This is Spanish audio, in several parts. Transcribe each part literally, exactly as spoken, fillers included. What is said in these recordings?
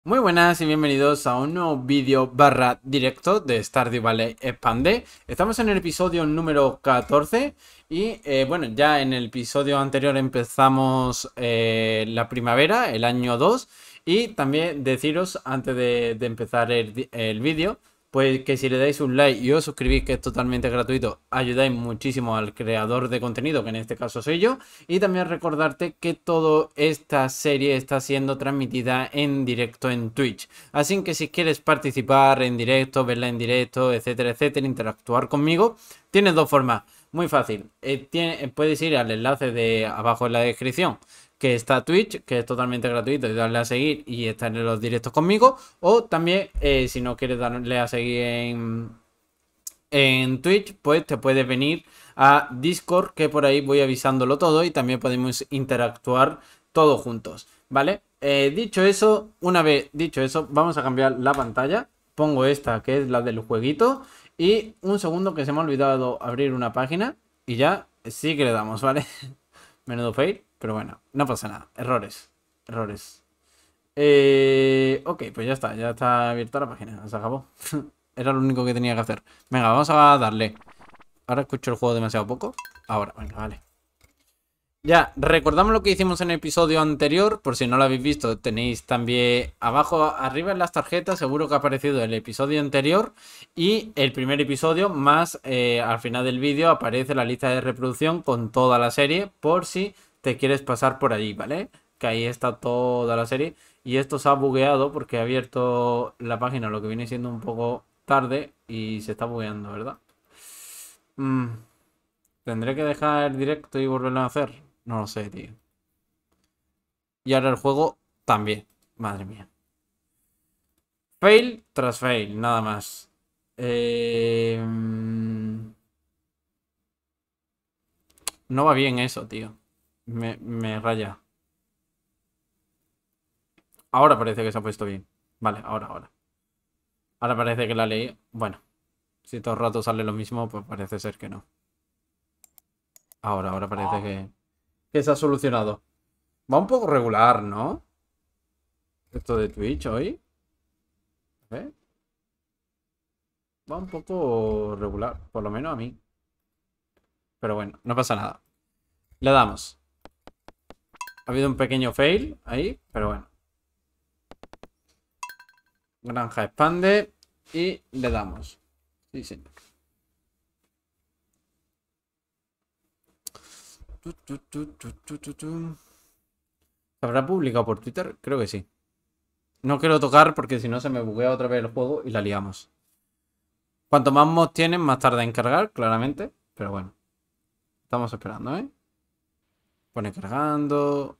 Muy buenas y bienvenidos a un nuevo vídeo barra directo de Stardew Valley Expanded. Estamos en el episodio número catorce y eh, bueno, ya en el episodio anterior empezamos eh, la primavera, el año dos. Y también deciros antes de, de empezar el, el vídeo, pues que si le dais un like y os suscribís, que es totalmente gratuito, ayudáis muchísimo al creador de contenido, que en este caso soy yo. Y también recordarte que toda esta serie está siendo transmitida en directo en Twitch. Así que si quieres participar en directo, verla en directo, etcétera, etcétera, interactuar conmigo, tienes dos formas. Muy fácil. Eh, tiene, puedes ir al enlace de abajo en la descripción, que está Twitch, que es totalmente gratuito, y darle a seguir y estar en los directos conmigo. O también, eh, si no quieres darle a seguir en, en Twitch, pues te puedes venir a Discord, que por ahí voy avisándolo todo y también podemos interactuar todos juntos, ¿vale? Eh, dicho eso, una vez dicho eso, vamos a cambiar la pantalla. Pongo esta, que es la del jueguito. Y un segundo, que se me ha olvidado abrir una página. Y ya sí que le damos, ¿vale? Menudo fail, pero bueno, no pasa nada. Errores, errores. Eh, ok, pues ya está, ya está abierta la página, se acabó. Era lo único que tenía que hacer. Venga, vamos a darle. Ahora escucho el juego demasiado poco. Ahora, venga, vale. Ya, recordamos lo que hicimos en el episodio anterior. Por si no lo habéis visto, tenéis también abajo, arriba en las tarjetas, seguro que ha aparecido el episodio anterior. Y el primer episodio, más eh, al final del vídeo aparece la lista de reproducción con toda la serie, por si te quieres pasar por allí, ¿vale? Que ahí está toda la serie. Y esto se ha bugueado porque he abierto la página, lo que viene siendo un poco tarde, y se está bugueando, ¿verdad? Mm, ¿Tendré que dejar el directo y volverlo a hacer? No lo sé, tío. Y ahora el juego también. Madre mía. Fail tras fail, nada más. Eh... No va bien eso, tío. Me, me raya. Ahora parece que se ha puesto bien. Vale, ahora, ahora. Ahora parece que la ley... Bueno, si todo el rato sale lo mismo, pues parece ser que no. Ahora, ahora parece que, que se ha solucionado. Va un poco regular, ¿no? Esto de Twitch hoy. ¿Eh? Va un poco regular, por lo menos a mí. Pero bueno, no pasa nada. Le damos. Ha habido un pequeño fail ahí, pero bueno. Granja expande y le damos. Sí, sí. ¿Se habrá publicado por Twitter? Creo que sí. No quiero tocar porque si no se me buguea otra vez el juego y la liamos. Cuanto más mods tienen, más tarda en cargar, claramente. Pero bueno. Estamos esperando, ¿eh? Pone cargando.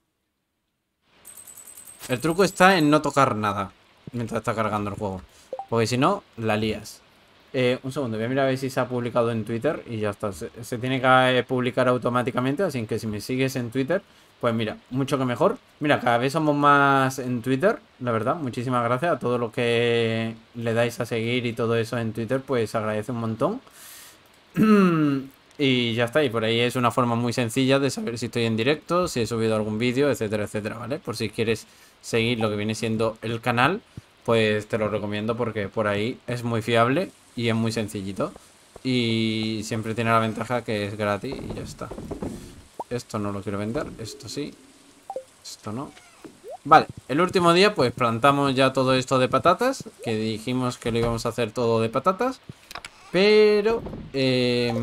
El truco está en no tocar nada mientras está cargando el juego, porque si no, la lías. Eh, un segundo, voy a mirar a ver si se ha publicado en Twitter y ya está. Se, se tiene que publicar automáticamente, así que si me sigues en Twitter, pues mira, mucho que mejor. Mira, cada vez somos más en Twitter, la verdad. Muchísimas gracias a todos los que le dais a seguir y todo eso en Twitter, pues agradece un montón. Y ya está, y por ahí es una forma muy sencilla de saber si estoy en directo, si he subido algún vídeo, etcétera, etcétera, ¿vale? Por si quieres seguir lo que viene siendo el canal, pues te lo recomiendo porque por ahí es muy fiable y es muy sencillito. Y siempre tiene la ventaja que es gratis y ya está. Esto no lo quiero vender, esto sí, esto no. Vale, el último día pues plantamos ya todo esto de patatas, que dijimos que lo íbamos a hacer todo de patatas. Pero... Eh,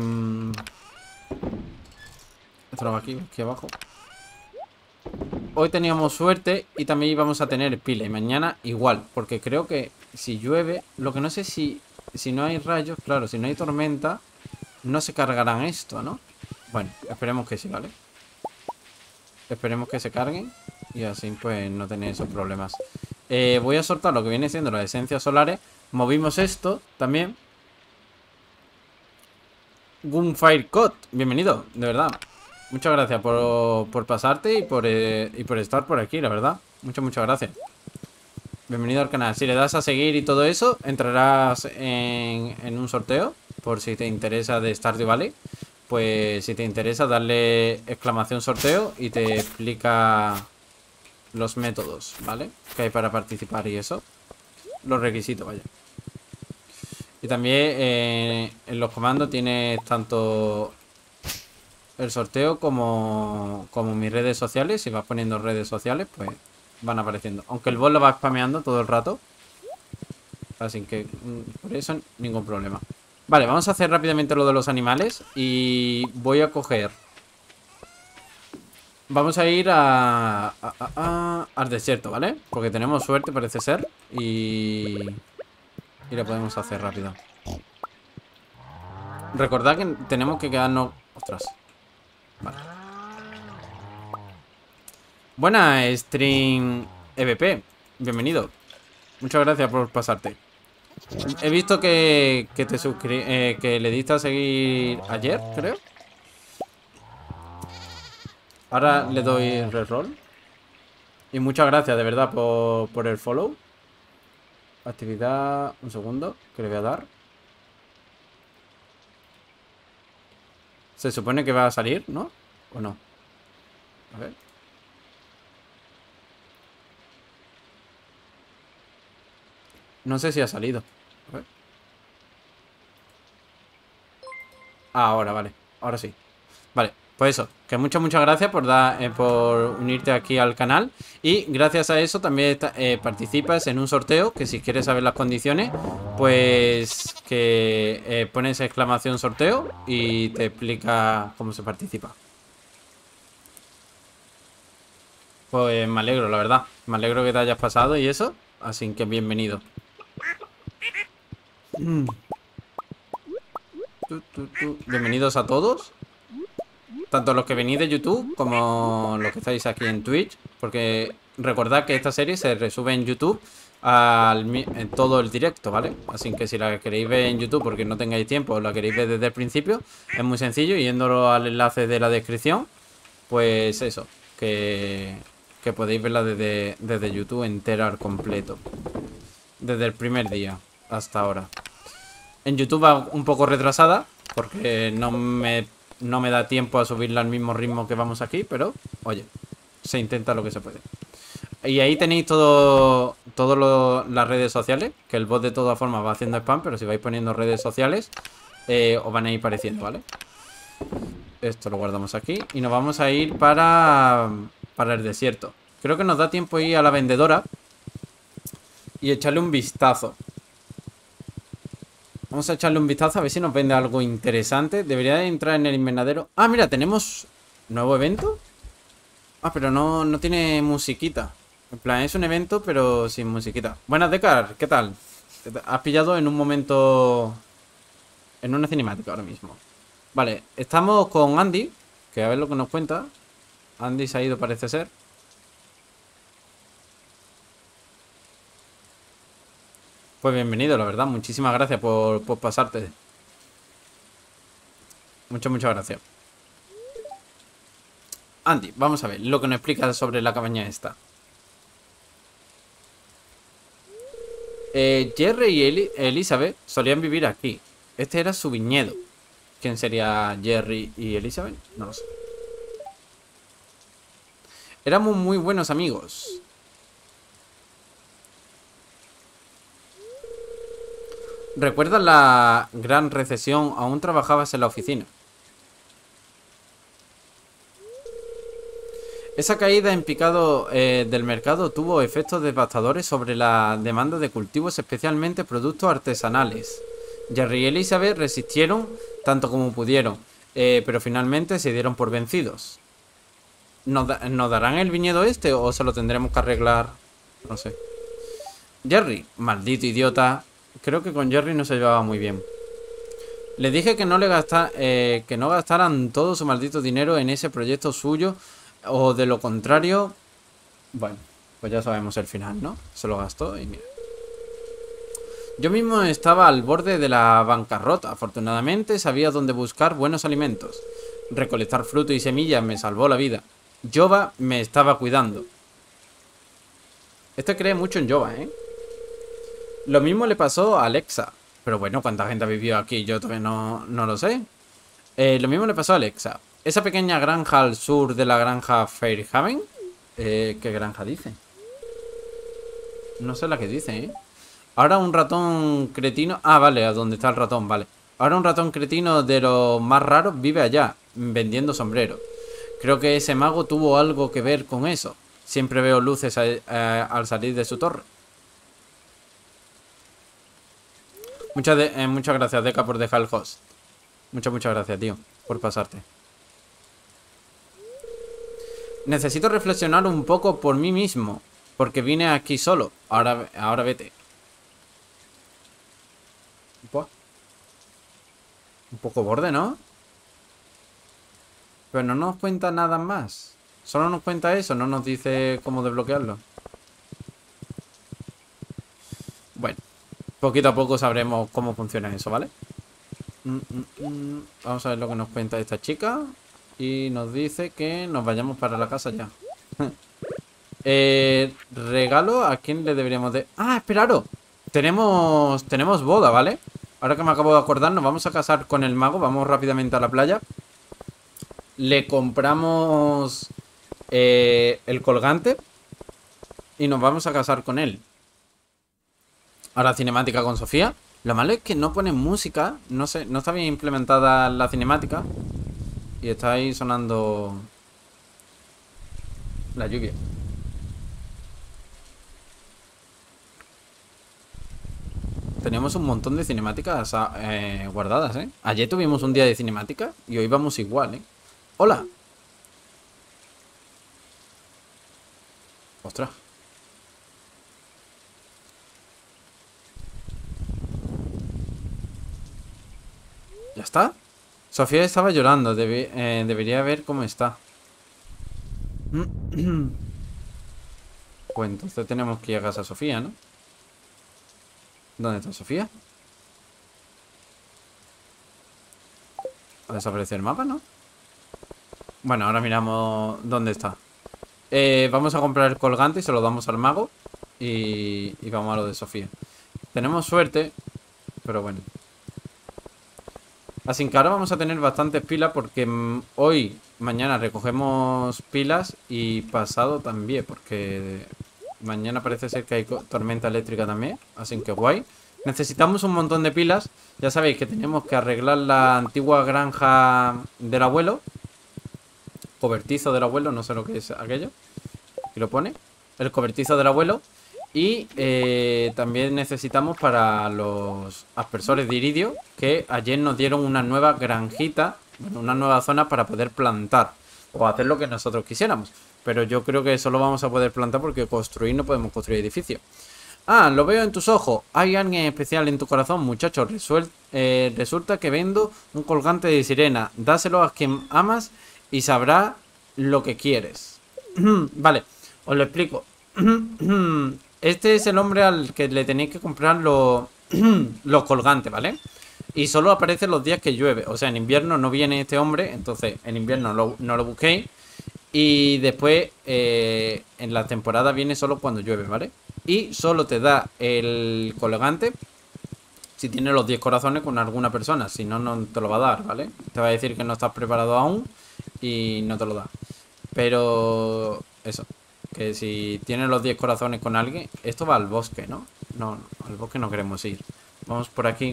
esto va aquí, aquí abajo. Hoy teníamos suerte y también íbamos a tener pila. Y mañana igual, porque creo que si llueve... Lo que no sé si... Si no hay rayos, claro, si no hay tormenta, no se cargarán esto, ¿no? Bueno, esperemos que sí, ¿vale? Esperemos que se carguen y así pues no tener esos problemas. Eh, voy a soltar lo que viene siendo las esencias solares. Movimos esto también. Gunfire Code, bienvenido, de verdad. Muchas gracias por, por pasarte y por, eh, y por estar por aquí, la verdad. Muchas, muchas gracias. Bienvenido al canal. Si le das a seguir y todo eso, entrarás en, en un sorteo. Por si te interesa de Stardew Valley. Pues si te interesa, darle exclamación sorteo y te explica los métodos, ¿vale? Que hay para participar y eso. Los requisitos, vaya. Y también eh, en los comandos tienes tanto el sorteo como, como mis redes sociales. Si vas poniendo redes sociales, pues van apareciendo. Aunque el bot lo va spameando todo el rato. Así que por eso ningún problema. Vale, vamos a hacer rápidamente lo de los animales. Y voy a coger... Vamos a ir a, a, a, a al desierto, ¿vale? Porque tenemos suerte, parece ser. Y... Y lo podemos hacer rápido. Recordad que tenemos que quedarnos... Ostras. Vale. Buena, Stream E V P. Bienvenido. Muchas gracias por pasarte. He visto que, que te suscri eh, que le diste a seguir ayer, creo. Ahora le doy reroll. Y muchas gracias, de verdad, por, por el follow. Actividad... Un segundo, que le voy a dar. Se supone que va a salir, ¿no? ¿O no? A ver. No sé si ha salido. A ver. Ah, ahora, vale. Ahora sí. Vale, pues eso. Que muchas, muchas gracias por, dar, eh, por unirte aquí al canal. Y gracias a eso también está, eh, participas en un sorteo. Que si quieres saber las condiciones, pues que eh, pones exclamación sorteo y te explica cómo se participa. Pues me alegro, la verdad. Me alegro que te hayas pasado y eso. Así que bienvenido. Mm. Tu, tu, tu. Bienvenidos a todos. Tanto los que venís de YouTube como los que estáis aquí en Twitch. Porque recordad que esta serie se resube en YouTube al, en todo el directo, ¿vale? Así que si la queréis ver en YouTube porque no tengáis tiempo o la queréis ver desde el principio, es muy sencillo. Yéndolo al enlace de la descripción, pues eso, que, que podéis verla desde, desde YouTube entera al completo. Desde el primer día hasta ahora. En YouTube va un poco retrasada porque no me, no me da tiempo a subirla al mismo ritmo que vamos aquí, pero oye, se intenta lo que se puede. Y ahí tenéis todo, todo las redes sociales, que el bot de todas formas va haciendo spam, pero si vais poniendo redes sociales, eh, os van a ir pareciendo, ¿vale? Esto lo guardamos aquí y nos vamos a ir para, para el desierto. Creo que nos da tiempo ir a la vendedora y echarle un vistazo. Vamos a echarle un vistazo a ver si nos vende algo interesante. Debería de entrar en el invernadero. Ah, mira, tenemos nuevo evento. Ah, pero no, no tiene musiquita. En plan, es un evento, pero sin musiquita. Buenas, Decar, ¿qué tal? Has pillado en un momento... En una cinemática ahora mismo. Vale, estamos con Andy, que a ver lo que nos cuenta. Andy se ha ido, parece ser. Pues bienvenido, la verdad. Muchísimas gracias por, por pasarte. Muchas, muchas gracias. Andy, vamos a ver lo que nos explica sobre la cabaña esta. Eh, Jerry y Eli Elizabeth solían vivir aquí. Este era su viñedo. ¿Quién sería Jerry y Elizabeth? No lo sé. Éramos muy buenos amigos. ¿Recuerdas la gran recesión? Aún trabajabas en la oficina. Esa caída en picado eh, del mercado tuvo efectos devastadores sobre la demanda de cultivos, especialmente productos artesanales. Jerry y Elizabeth resistieron tanto como pudieron, eh, pero finalmente se dieron por vencidos. ¿Nos, da ¿Nos darán el viñedo este o se lo tendremos que arreglar? No sé. Jerry, maldito idiota. Creo que con Jerry no se llevaba muy bien. Le dije que no le gasta, eh, que no gastaran todo su maldito dinero en ese proyecto suyo, o de lo contrario... Bueno, pues ya sabemos el final, ¿no? Se lo gastó y mira. Yo mismo estaba al borde de la bancarrota. Afortunadamente sabía dónde buscar buenos alimentos. Recolectar fruto y semillas me salvó la vida. Jova me estaba cuidando. Este cree mucho en Jova, ¿eh? Lo mismo le pasó a Alexa. Pero bueno, ¿cuánta gente ha vivido aquí? Yo todavía no, no lo sé. Eh, lo mismo le pasó a Alexa. Esa pequeña granja al sur de la granja Fairhaven Eh, ¿qué granja dice? No sé la que dice, ¿eh? Ahora un ratón cretino... Ah, vale, a donde está el ratón, vale. Ahora un ratón cretino de los más raros vive allá, vendiendo sombreros. Creo que ese mago tuvo algo que ver con eso. Siempre veo luces a, a, al salir de su torre. Muchas, de, eh, muchas gracias, Deca, por dejar el host. Muchas, muchas gracias, tío, por pasarte. Necesito reflexionar un poco por mí mismo, porque vine aquí solo. Ahora, ahora vete. Buah. Un poco borde, ¿no? Pero no nos cuenta nada más. Solo nos cuenta eso, no nos dice cómo desbloquearlo. Bueno, poquito a poco sabremos cómo funciona eso, ¿vale? Mm, mm, mm. Vamos a ver lo que nos cuenta esta chica. Y nos dice que nos vayamos para la casa ya. eh, regalo, ¿a quién le deberíamos de...? Ah, esperaros. Tenemos, tenemos boda, ¿vale? Ahora que me acabo de acordar, nos vamos a casar con el mago. Vamos rápidamente a la playa. Le compramos eh, el colgante y nos vamos a casar con él. Ahora cinemática con Sofía. Lo malo es que no pone música. No sé, no está bien implementada la cinemática. Y está ahí sonando la lluvia. Tenemos un montón de cinemáticas eh, guardadas, ¿eh? Ayer tuvimos un día de cinemática y hoy vamos igual, ¿eh? ¡Hola! ¡Ostras! ¿Ya está? Sofía estaba llorando. Debe, eh, debería ver cómo está. Pues entonces tenemos que ir a casa de Sofía, ¿no? ¿Dónde está Sofía? Ha desaparecido el mapa, ¿no? Bueno, ahora miramos dónde está. eh, Vamos a comprar el colgante y se lo damos al mago. Y, y vamos a lo de Sofía. Tenemos suerte, pero bueno. Así que ahora vamos a tener bastantes pilas porque mm, hoy, mañana recogemos pilas y pasado también, porque mañana parece ser que hay tormenta eléctrica también, así que guay. Necesitamos un montón de pilas. Ya sabéis que tenemos que arreglar la antigua granja del abuelo. Cobertizo del abuelo, no sé lo que es aquello. Aquí lo pone. El cobertizo del abuelo. Y eh, también necesitamos para los aspersores de iridio, que ayer nos dieron una nueva granjita, bueno, una nueva zona para poder plantar o hacer lo que nosotros quisiéramos. Pero yo creo que eso lo vamos a poder plantar porque construir no podemos construir edificios. Ah, lo veo en tus ojos. Hay alguien especial en tu corazón, muchacho. Eh, resulta que vendo un colgante de sirena. Dáselo a quien amas y sabrá lo que quieres. Vale, os lo explico. Este es el hombre al que le tenéis que comprar los, los colgantes, ¿vale? Y solo aparece los días que llueve. O sea, en invierno no viene este hombre. Entonces, en invierno lo, no lo busquéis. Y después, eh, en la temporada viene solo cuando llueve, ¿vale? Y solo te da el colgante si tienes los diez corazones con alguna persona. Si no, no te lo va a dar, ¿vale? Te va a decir que no estás preparado aún y no te lo da. Pero eso, que si tienes los diez corazones con alguien. Esto va al bosque, ¿no? No, no, al bosque no queremos ir. Vamos por aquí.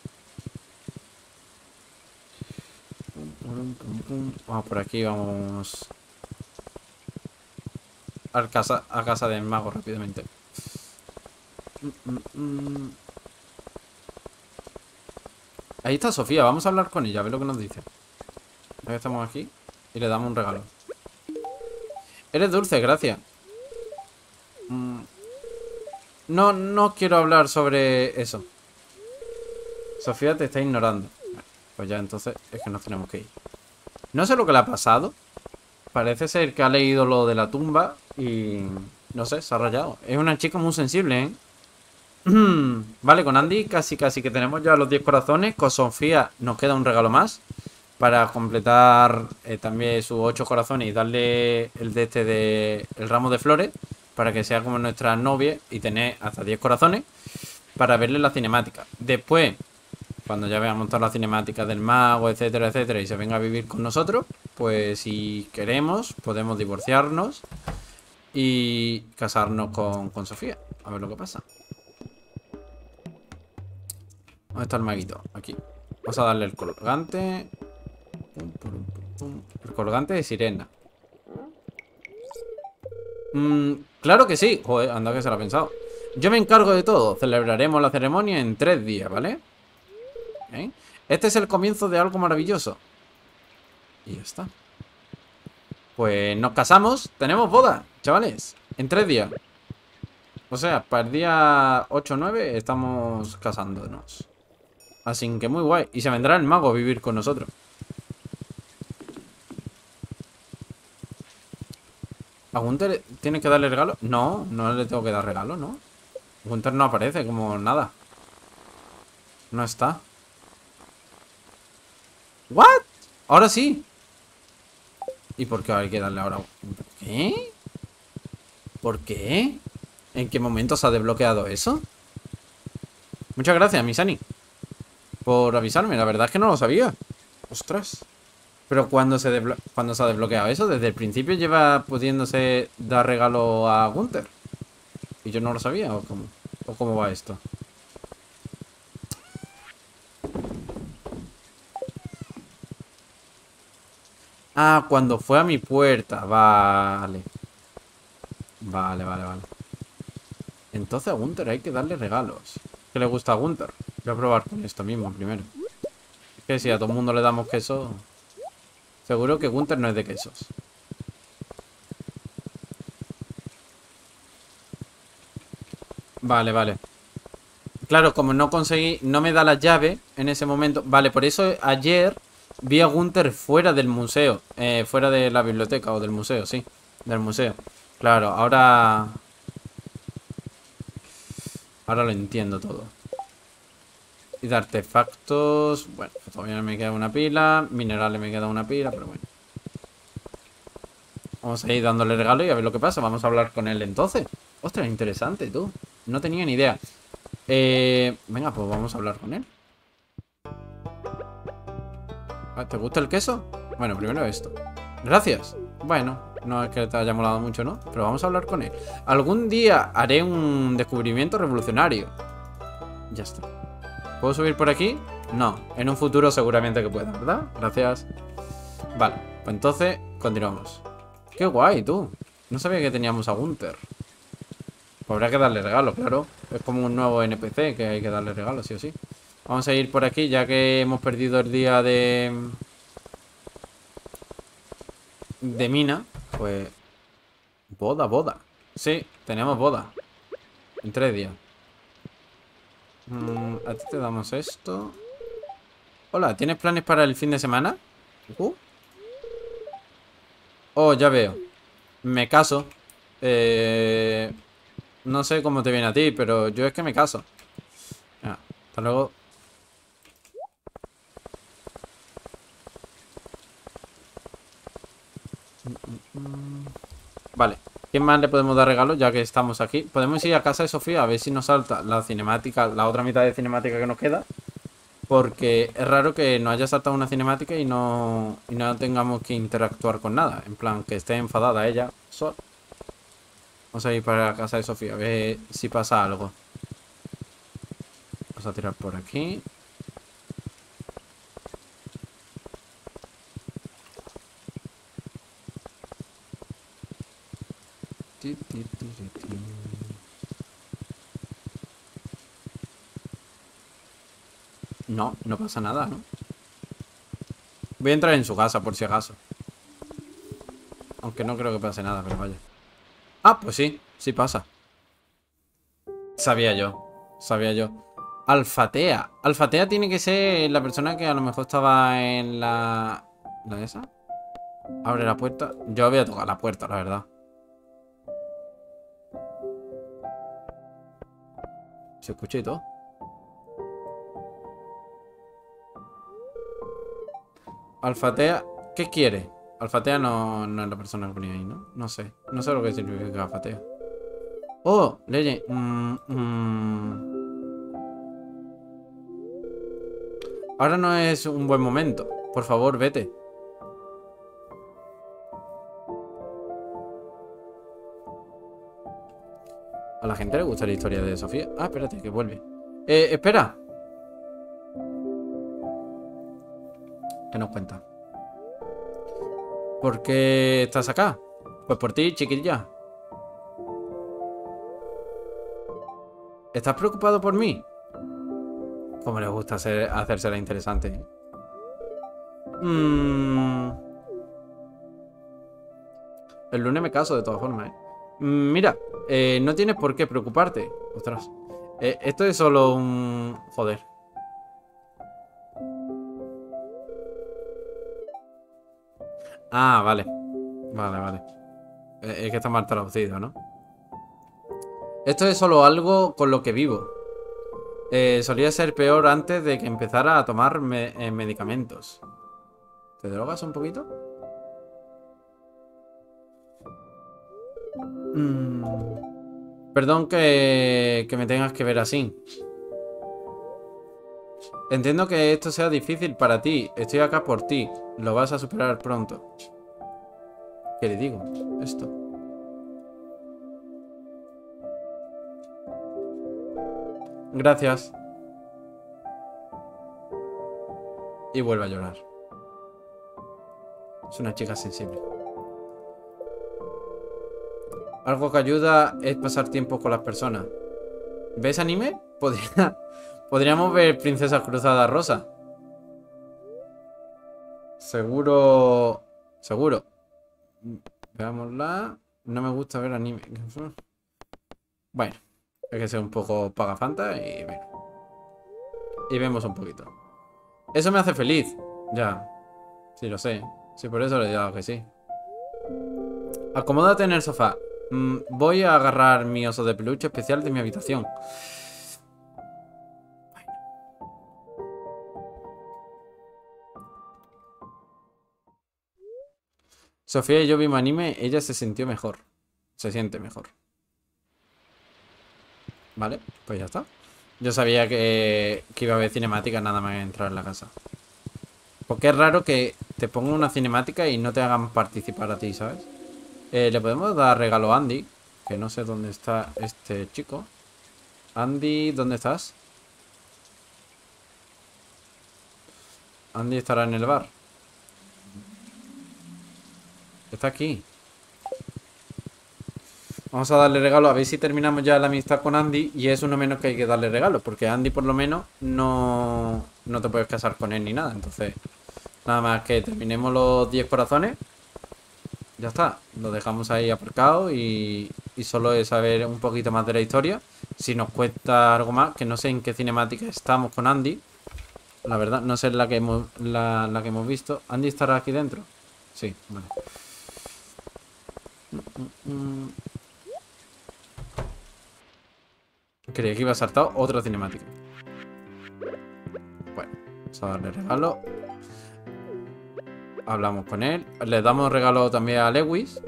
Vamos por aquí, vamos a casa, a casa del mago rápidamente. Ahí está Sofía, vamos a hablar con ella, a ver lo que nos dice. Ya que estamos aquí y le damos un regalo. Eres dulce, gracias. Mm. No, no quiero hablar sobre eso. Sofía te está ignorando. Pues ya entonces es que nos tenemos que ir. No sé lo que le ha pasado. Parece ser que ha leído lo de la tumba y no sé, se ha rayado. Es una chica muy sensible, ¿eh? Vale, con Andy casi casi que tenemos ya los diez corazones. Con Sofía nos queda un regalo más para completar eh, también sus ocho corazones y darle el de este de el ramo de flores para que sea como nuestra novia y tener hasta diez corazones para verle la cinemática. Después, cuando ya veamos todas las cinemáticas del mago, etcétera, etcétera, y se venga a vivir con nosotros, pues si queremos podemos divorciarnos y casarnos con, con Sofía. A ver lo que pasa. ¿Dónde está el maguito? Aquí. Vamos a darle el colgante. Pum, pum, pum, pum. El colgante de sirena. Mm, claro que sí. Joder, anda que se lo ha pensado. Yo me encargo de todo. Celebraremos la ceremonia en tres días, ¿vale? ¿Eh? Este es el comienzo de algo maravilloso. Y ya está. Pues nos casamos. Tenemos boda, chavales. En tres días. O sea, para el día ocho o nueve estamos casándonos. Así que muy guay. Y se vendrá el mago a vivir con nosotros. ¿A Gunther tiene que darle regalo? No, no le tengo que dar regalo, ¿no? Gunther no aparece como nada. No está. ¿What? Ahora sí. ¿Y por qué hay que darle ahora? ¿Qué? ¿Por qué? ¿En qué momento se ha desbloqueado eso? Muchas gracias, Misani, por avisarme. La verdad es que no lo sabía. Ostras. Pero cuando se, desblo cuando se ha desbloqueado eso, desde el principio lleva pudiéndose dar regalo a Gunther. ¿Y yo no lo sabía? ¿O cómo, ¿O cómo va esto? Ah, cuando fue a mi puerta. Vale. Vale, vale, vale. Entonces a Gunther hay que darle regalos. ¿Qué le gusta a Gunther? Voy a probar con esto mismo primero. Es que si a todo el mundo le damos queso... Seguro que Gunther no es de quesos. Vale, vale. Claro, como no conseguí... No me da la llave en ese momento. Vale, por eso ayer vi a Gunther fuera del museo. Eh, fuera de la biblioteca o del museo, sí. Del museo. Claro, ahora... Ahora lo entiendo todo. Y de artefactos... Bueno, todavía me queda una pila. Minerales me queda una pila, pero bueno. Vamos a ir dándole regalo y a ver lo que pasa. Vamos a hablar con él entonces. Ostras, interesante, tú. No tenía ni idea. Eh, venga, pues vamos a hablar con él. ¿Te gusta el queso? Bueno, primero esto. Gracias. Bueno, no es que te haya molado mucho, ¿no? Pero vamos a hablar con él. Algún día haré un descubrimiento revolucionario. Ya está. ¿Puedo subir por aquí? No. En un futuro seguramente que pueda, ¿verdad? Gracias. Vale, pues entonces continuamos. Qué guay, tú. No sabía que teníamos a Gunther. Pues habrá que darle regalo, claro. Es como un nuevo N P C que hay que darle regalo, sí o sí. Vamos a ir por aquí, ya que hemos perdido el día de... De mina. Pues... Boda, boda. Sí, tenemos boda. En tres días. Mm, a ti te damos esto. Hola, ¿tienes planes para el fin de semana? Uh. Oh, ya veo. Me caso. Eh... No sé cómo te viene a ti, pero yo es que me caso. Ah, hasta luego. Vale. ¿Quién más le podemos dar regalo ya que estamos aquí? Podemos ir a casa de Sofía a ver si nos salta la cinemática, la otra mitad de cinemática que nos queda. Porque es raro que nos haya saltado una cinemática y no, y no tengamos que interactuar con nada. En plan, que esté enfadada ella. So Vamos a ir para la casa de Sofía a ver si pasa algo. Vamos a tirar por aquí. No, no pasa nada, ¿no? Voy a entrar en su casa por si acaso. Aunque no creo que pase nada, pero vaya. Ah, pues sí, sí pasa. Sabía yo, sabía yo. Alfatea. Alfatea tiene que ser la persona que a lo mejor estaba en la... ¿La esa? Abre la puerta. Yo voy a tocar la puerta, la verdad. Se escucha y todo. Alfatea. ¿Qué quiere? Alfatea no, no es la persona que ponía ahí, ¿no? No sé. No sé lo que significa alfatea. Oh, Leye. Mm, mm. Ahora no es un buen momento. Por favor, vete. A la gente le gusta la historia de Sofía. Ah, espérate, que vuelve. Eh, espera. ¿Qué nos cuenta? ¿Por qué estás acá? Pues por ti, chiquilla. ¿Estás preocupado por mí? Como le gusta hacer, hacérsela interesante. Mm. El lunes me caso, de todas formas, ¿eh? Mm, mira, eh, no tienes por qué preocuparte. Ostras. Eh, esto es solo un... Joder. Ah, vale. Vale, vale. Eh, es que está mal traducido, ¿no? Esto es solo algo con lo que vivo. Eh, solía ser peor antes de que empezara a tomar me eh, medicamentos. ¿Te drogas un poquito? Mm. Perdón que, que me tengas que ver así. Entiendo que esto sea difícil para ti. Estoy acá por ti. Lo vas a superar pronto. ¿Qué le digo? Esto. Gracias. Y vuelve a llorar. Es una chica sensible. Algo que ayuda es pasar tiempo con las personas. ¿Ves anime? Podría... Podríamos ver Princesa Cruzada Rosa. Seguro... Seguro. Veámosla. No me gusta ver anime. Bueno, hay que ser un poco pagafanta y bueno. Y vemos un poquito. Eso me hace feliz. Ya. Sí, lo sé. Sí, por eso le he dado que sí. Acomódate en el sofá. Mm, voy a agarrar mi oso de peluche especial de mi habitación. Sofía y yo vimos anime, ella se sintió mejor. Se siente mejor. Vale, pues ya está. Yo sabía que, que iba a haber cinemática nada más entrar en la casa. Porque es raro que te pongan una cinemática y no te hagan participar a ti, ¿sabes? Eh, le podemos dar regalo a Andy. Que no sé dónde está este chico. Andy, ¿dónde estás? Andy estará en el bar. Está aquí. Vamos a darle regalo. A ver si terminamos ya la amistad con Andy. Y es uno menos que hay que darle regalo. Porque Andy por lo menos no, no te puedes casar con él ni nada. Entonces, nada más que terminemos los diez corazones. Ya está. Lo dejamos ahí aparcado. Y, y solo es saber un poquito más de la historia. Si nos cuesta algo más. Que no sé en qué cinemática estamos con Andy. La verdad, no sé la que hemos, la, la que hemos visto. ¿Andy estará aquí dentro? Sí, vale. Mm, mm, mm. Creía que iba a saltar otra cinemática. Bueno, vamos a darle regalo. Hablamos con él. Le damos regalo también a Lewis.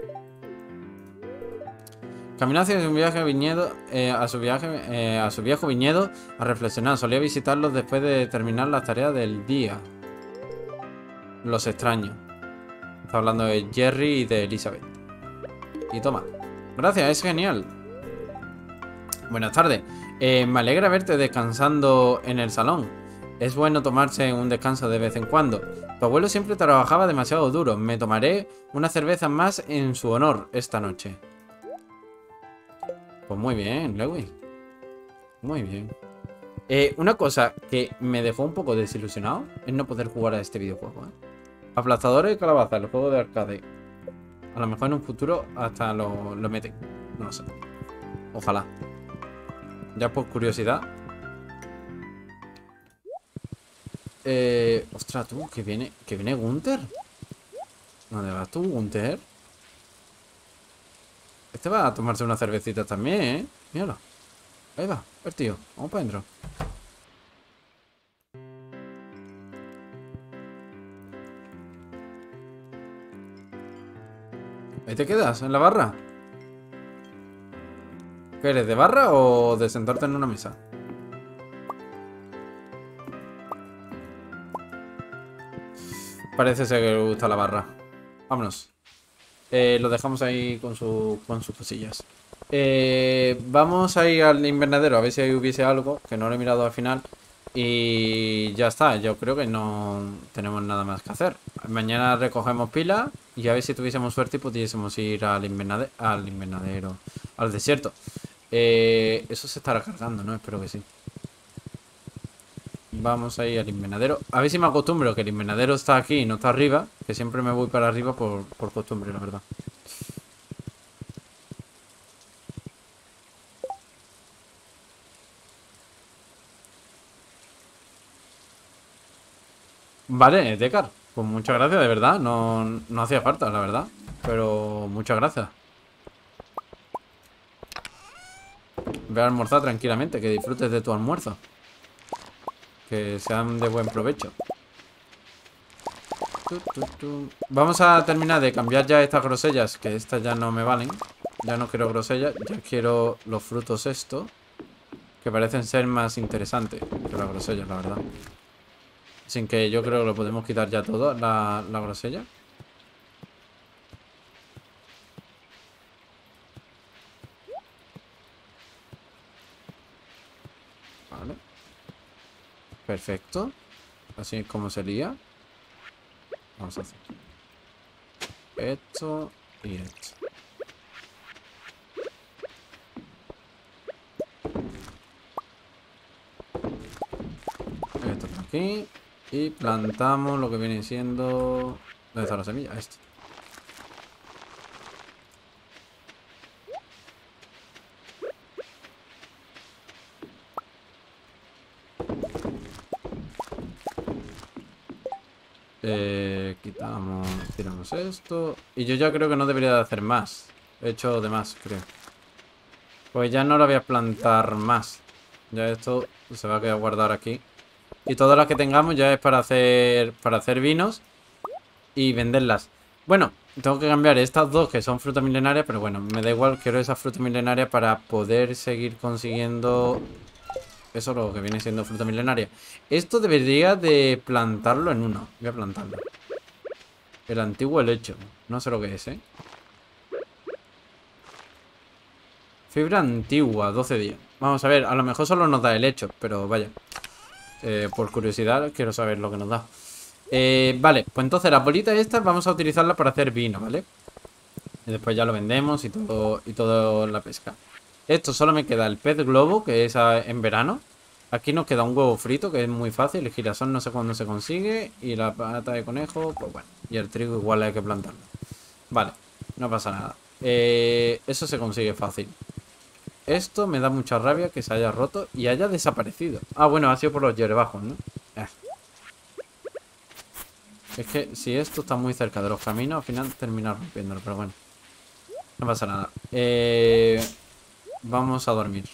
Caminó hacia un viaje a viñedo, eh, a su viaje, eh, a su viejo viñedo a reflexionar. Solía visitarlos después de terminar las tareas del día. Los extraño. Está hablando de Jerry y de Elizabeth. Y toma. Gracias, es genial. Buenas tardes. Eh, me alegra verte descansando en el salón. Es bueno tomarse un descanso de vez en cuando. Tu abuelo siempre trabajaba demasiado duro. Me tomaré una cerveza más en su honor esta noche. Pues muy bien, Lewis. Muy bien. Eh, una cosa que me dejó un poco desilusionado es no poder jugar a este videojuego, ¿eh? Aplastadores de calabaza, el juego de arcade. A lo mejor en un futuro hasta lo, lo meten. No lo sé. Ojalá. Ya por curiosidad. Eh, ostras, tú, que viene, que viene Gunther. ¿Dónde vas tú, Gunther? Este va a tomarse una cervecita también, ¿eh? Míralo. Ahí va, el tío. Vamos para adentro. ¿Ahí te quedas? ¿En la barra? ¿Qué eres, de barra o de sentarte en una mesa? Parece ser que le gusta la barra. Vámonos. Eh, lo dejamos ahí con, su, con sus cosillas. Eh, vamos a ir al invernadero a ver si ahí hubiese algo, que no lo he mirado al final. Y ya está, yo creo que no tenemos nada más que hacer. Mañana recogemos pilas y a ver si tuviésemos suerte y pudiésemos ir al invernadero, al invernadero, al desierto. Eh, eso se estará cargando, ¿no? Espero que sí. Vamos a ir al invernadero. A ver si me acostumbro que el invernadero está aquí y no está arriba. Que siempre me voy para arriba por, por costumbre, la verdad. Vale, Decar. Pues muchas gracias, de verdad. No, no hacía falta, la verdad. Pero muchas gracias. Ve a almorzar tranquilamente. Que disfrutes de tu almuerzo. Que sean de buen provecho. Tu, tu, tu. Vamos a terminar de cambiar ya estas grosellas. Que estas ya no me valen. Ya no quiero grosellas. Ya quiero los frutos estos. Que parecen ser más interesantes que las grosellas, la verdad. Sin que yo creo que lo podemos quitar ya todo, la, la grosella. Vale. Perfecto. Así es como sería. Vamos a hacer esto y esto. Esto por aquí. Y plantamos lo que viene siendo... ¿Dónde está la semilla? Esto. Eh, quitamos, tiramos esto. Y yo ya creo que no debería de hacer más. He hecho de más, creo. Pues ya no la voy a plantar más. Ya esto se va a quedar guardado aquí. Y todas las que tengamos ya es para hacer para hacer vinos y venderlas. Bueno, tengo que cambiar estas dos que son frutas milenarias, pero bueno, me da igual, quiero esas frutas milenarias para poder seguir consiguiendo eso, lo que viene siendo fruta milenaria. Esto debería de plantarlo en uno. Voy a plantarlo. El antiguo helecho. No sé lo que es, ¿eh? Fibra antigua, doce días. Vamos a ver, a lo mejor solo nos da helecho, pero vaya. Eh, por curiosidad, quiero saber lo que nos da. Eh, vale, pues entonces las bolitas estas vamos a utilizarlas para hacer vino, ¿vale? Y después ya lo vendemos y todo, y todo la pesca. Esto solo me queda el pez globo, que es a, en verano. Aquí nos queda un huevo frito, que es muy fácil. El girasol no sé cuándo se consigue. Y la pata de conejo, pues bueno. Y el trigo igual hay que plantarlo. Vale, no pasa nada. Eh, eso se consigue fácil. Esto me da mucha rabia que se haya roto y haya desaparecido. Ah, bueno, ha sido por los hierbajos, ¿no? Eh. Es que si esto está muy cerca de los caminos, al final termina rompiéndolo, pero bueno. No pasa nada. Eh, vamos a dormir.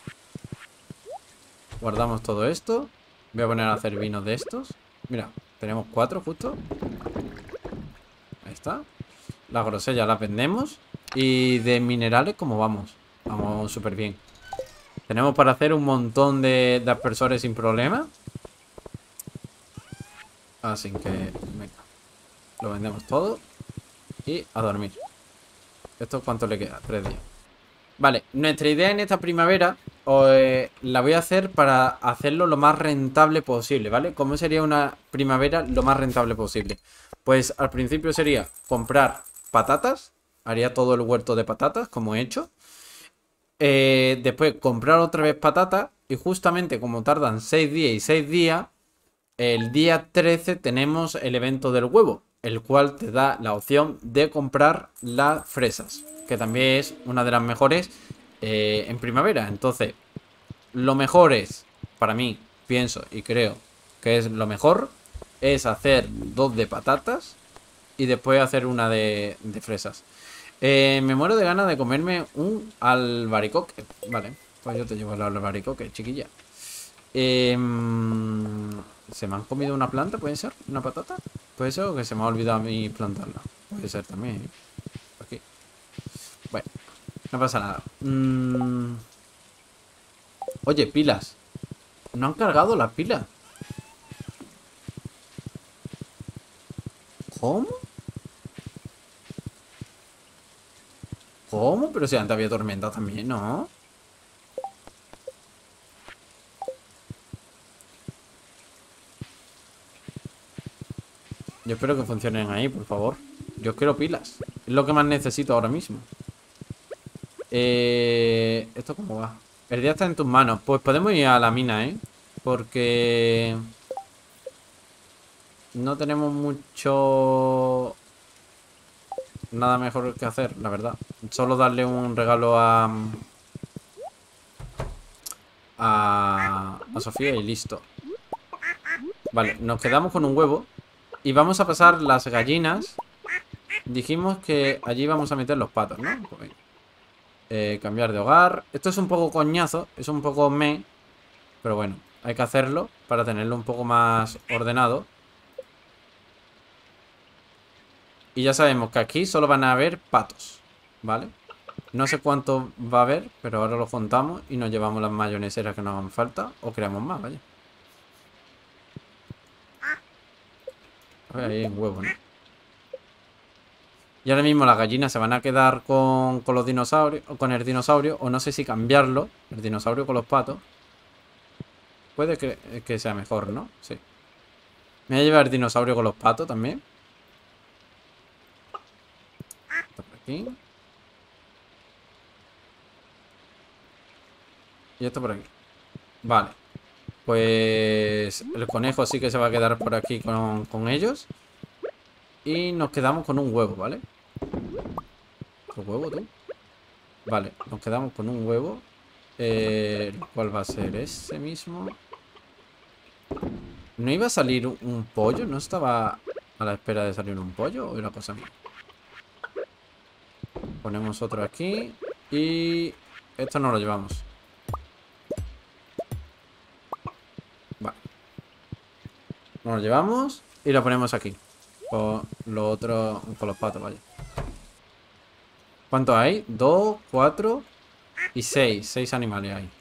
Guardamos todo esto. Voy a poner a hacer vinos de estos. Mira, tenemos cuatro justo. Ahí está. Las grosellas las vendemos. Y de minerales, ¿cómo vamos? Vamos súper bien. Tenemos para hacer un montón de, de aspersores sin problema. Así que, venga. Lo vendemos todo. Y a dormir. ¿Esto cuánto le queda? Tres días. Vale, nuestra idea en esta primavera eh, la voy a hacer para hacerlo lo más rentable posible, ¿vale? ¿Cómo sería una primavera lo más rentable posible? Pues al principio sería comprar patatas. Haría todo el huerto de patatas, como he hecho. Eh, después comprar otra vez patatas. Y justamente como tardan seis días y seis días, el día trece tenemos el evento del huevo, el cual te da la opción de comprar las fresas, que también es una de las mejores eh, en primavera. Entonces, lo mejor es, para mí, pienso y creo que es lo mejor, es hacer dos de patatas y después hacer una de, de fresas. Eh, me muero de ganas de comerme un albaricoque. Vale, pues yo te llevo el albaricoque, chiquilla. Eh, ¿Se me han comido una planta? ¿Puede ser? ¿Una patata? ¿Puede ser o que se me ha olvidado a mí plantarla? Puede ser también, ¿eh? Aquí. Bueno, no pasa nada. Mm. Oye, pilas. No han cargado las pilas. ¿Cómo? ¿Cómo? pero si antes había tormenta también, ¿no? Yo espero que funcionen ahí, por favor. Yo quiero pilas. Es lo que más necesito ahora mismo. Eh... ¿Esto cómo va? El día está en tus manos. Pues podemos ir a la mina, ¿eh? Porque... no tenemos mucho... nada mejor que hacer, la verdad. Solo darle un regalo a... A, a Sofía y listo. Vale, nos quedamos con un huevo. Y vamos a pasar las gallinas. Dijimos que allí vamos a meter los patos, ¿no? Pues venga. Eh, cambiar de hogar. Esto es un poco coñazo. Es un poco me. Pero bueno, hay que hacerlo para tenerlo un poco más ordenado. Y ya sabemos que aquí solo van a haber patos, ¿vale? No sé cuánto va a haber, pero ahora lo contamos y nos llevamos las mayoneseras que nos hagan falta. O creamos más, vaya. A ver, ahí hay un huevo, ¿no? Y ahora mismo las gallinas se van a quedar con, con los dinosaurios, o con el dinosaurio, o no sé si cambiarlo, el dinosaurio con los patos. Puede que, que sea mejor, ¿no? Sí. Me voy a llevar el dinosaurio con los patos también. Esto por aquí. Y esto por aquí. Vale. Pues el conejo sí que se va a quedar por aquí con, con ellos. Y nos quedamos con un huevo, ¿vale? ¿Qué huevo, tú? Vale, nos quedamos con un huevo. Eh, ¿Cuál va a ser? Ese mismo. ¿No iba a salir un, un pollo? ¿No estaba a la espera de salir un pollo? ¿O era cosa mía? Ponemos otro aquí. Y esto no lo llevamos. Vale. Nos lo llevamos y lo ponemos aquí. Con lo otro, con los patos, vaya. ¿Cuántos hay? Dos, cuatro y seis. Seis animales hay.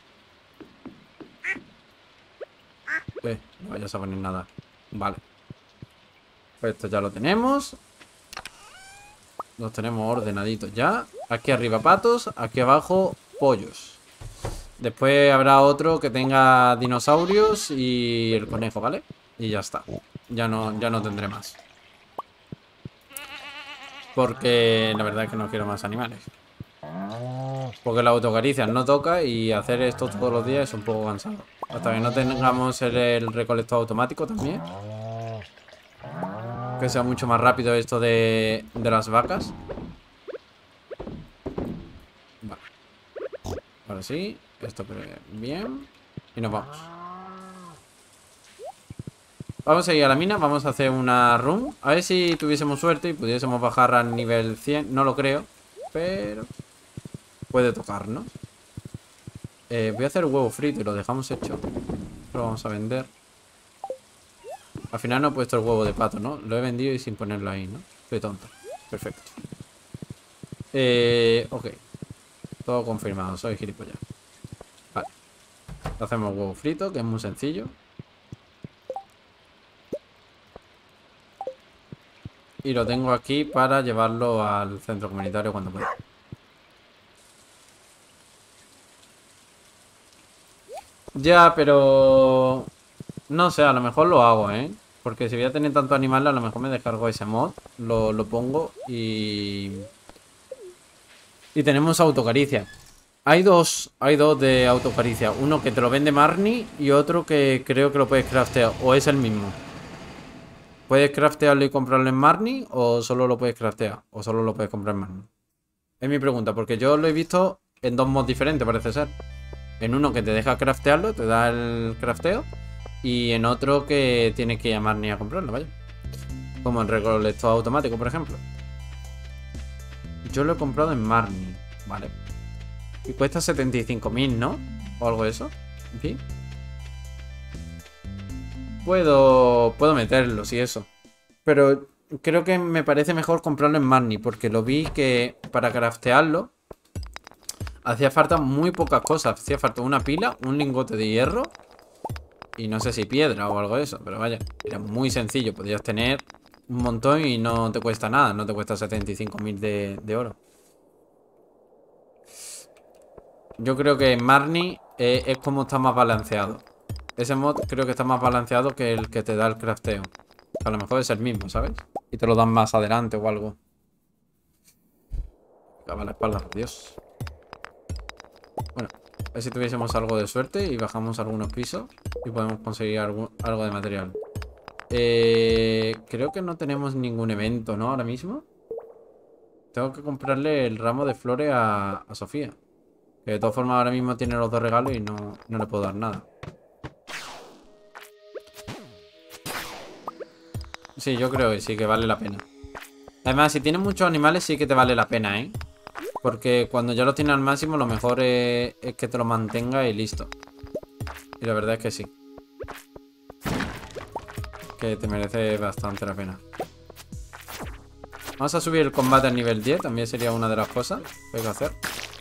Eh, no vayas a poner nada. Vale. Pues esto ya lo tenemos. Los tenemos ordenaditos ya. Aquí arriba patos, aquí abajo pollos. Después habrá otro que tenga dinosaurios y el conejo, ¿vale? Y ya está. Ya no, ya no tendré más. Porque la verdad es que no quiero más animales. Porque la autocaricia no toca y hacer esto todos los días es un poco cansado. Hasta que no tengamos el, el recolector automático también. Que sea mucho más rápido esto de, de las vacas. Vale. Ahora sí. Esto bien. Y nos vamos. Vamos a ir a la mina. Vamos a hacer una run. A ver si tuviésemos suerte y pudiésemos bajar al nivel cien. No lo creo. Pero puede tocarnos. Eh, voy a hacer huevo frito y lo dejamos hecho. Lo vamos a vender. Al final no he puesto el huevo de pato, ¿no? Lo he vendido y sin ponerlo ahí, ¿no? Soy tonto. Perfecto. Eh, ok. Todo confirmado. Soy gilipollas. Vale. Hacemos huevo frito, que es muy sencillo. Y lo tengo aquí para llevarlo al centro comunitario cuando pueda. Ya, pero... no sé, a lo mejor lo hago, ¿eh? Porque si voy a tener tanto animal, a lo mejor me descargo ese mod. Lo, lo pongo y... y tenemos autocaricia. Hay dos, hay dos de autocaricia. Uno que te lo vende Marnie y otro que creo que lo puedes craftear. O es el mismo. ¿Puedes craftearlo y comprarlo en Marnie o solo lo puedes craftear? O solo lo puedes comprar en Marnie. Es mi pregunta, porque yo lo he visto en dos mods diferentes, parece ser. En uno que te deja craftearlo, te da el crafteo. Y en otro que tienes que ir a Marnie a comprarlo, vaya. Como el recolector automático, por ejemplo. Yo lo he comprado en Marnie, vale. Y cuesta setenta y cinco mil, ¿no? O algo de eso. En fin. Puedo, puedo meterlo, sí, eso. Pero creo que me parece mejor comprarlo en Marnie, porque lo vi que para craftearlo hacía falta muy pocas cosas. Hacía falta una pila, un lingote de hierro y no sé si piedra o algo de eso. Pero vaya, era muy sencillo. Podías tener un montón y no te cuesta nada. No te cuesta setenta y cinco mil de, de oro. Yo creo que Marnie eh, es como está más balanceado. Ese mod creo que está más balanceado que el que te da el crafteo. A lo mejor es el mismo, ¿sabes? Y te lo dan más adelante o algo. Acaba la espalda, por Dios. Bueno, a ver si tuviésemos algo de suerte y bajamos algunos pisos y podemos conseguir algo, algo de material. Eh, creo que no tenemos ningún evento, ¿no? Ahora mismo. Tengo que comprarle el ramo de flores a, a Sofía. Que de todas formas ahora mismo tiene los dos regalos y no, no le puedo dar nada. Sí, yo creo que sí, que vale la pena. Además, si tienes muchos animales sí que te vale la pena, ¿eh? Porque cuando ya los tienes al máximo, lo mejor es, es que te lo mantenga y listo. Y la verdad es que sí. Que te merece bastante la pena. Vamos a subir el combate al nivel diez. También sería una de las cosas que hay que hacer.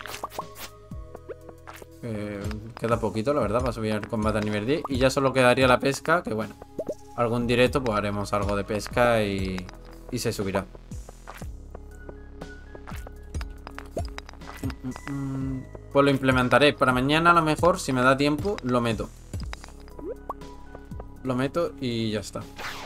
Eh, queda poquito, la verdad, para subir el combate al nivel diez. Y ya solo quedaría la pesca, que bueno, algún directo pues haremos algo de pesca y, y se subirá. Pues lo implementaré. Para mañana a lo mejor, si me da tiempo, lo meto. Lo meto y ya está.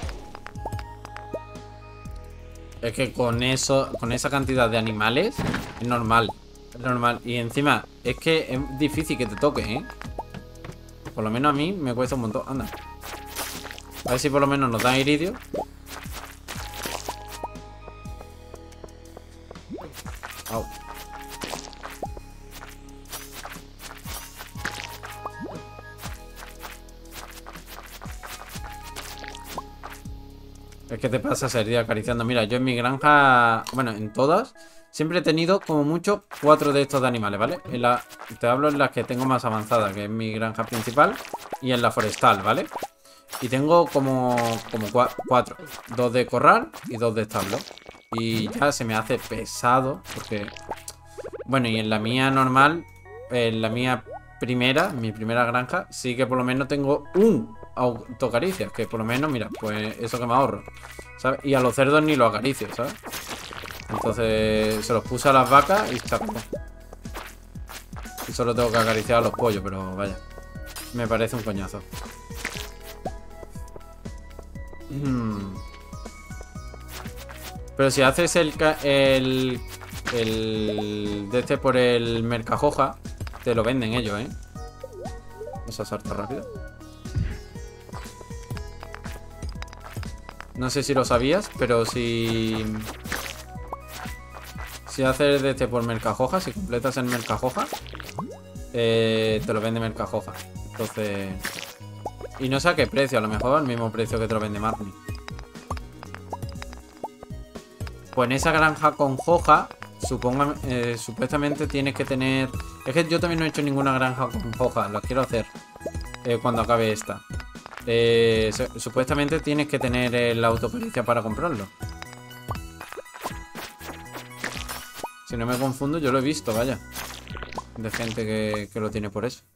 Es que con eso, con esa cantidad de animales, es normal. Es normal. Y encima, es que es difícil que te toque, ¿eh? Por lo menos a mí me cuesta un montón. Anda. A ver si por lo menos nos dan iridio. Au. Es que te pasa ese día acariciando. Mira, yo en mi granja, bueno, en todas, siempre he tenido como mucho cuatro de estos de animales, ¿vale? En la, te hablo en las que tengo más avanzada, que es mi granja principal, y en la forestal, ¿vale? Y tengo como, como cua cuatro. Dos de corral y dos de establo. Y ya se me hace pesado, porque... Bueno, y en la mía normal, en la mía primera, mi primera granja, sí que por lo menos tengo un autocaricia, que por lo menos, mira, pues eso que me ahorro, ¿sabes? Y a los cerdos ni los acaricio, ¿sabes? Entonces se los puse a las vacas y se acabó. Y solo tengo que acariciar a los pollos, pero vaya, me parece un coñazo. Hmm. Pero si haces el, el, el de este por el Mercajoja, te lo venden ellos, ¿eh? Vamos a saltar rápido. No sé si lo sabías, pero si... Si haces de este por Mercajoja, si completas el Mercajoja, eh, te lo vende Mercajoja. Entonces... Y no sé a qué precio, a lo mejor al mismo precio que te lo vende Marnie. Pues en esa granja con Joja, supongo, eh, supuestamente tienes que tener... Es que yo también no he hecho ninguna granja con Joja, la quiero hacer eh, cuando acabe esta. Eh, supuestamente tienes que tener el autocaricia para comprarlo. Si no me confundo, yo lo he visto, vaya. De gente que, que lo tiene por eso.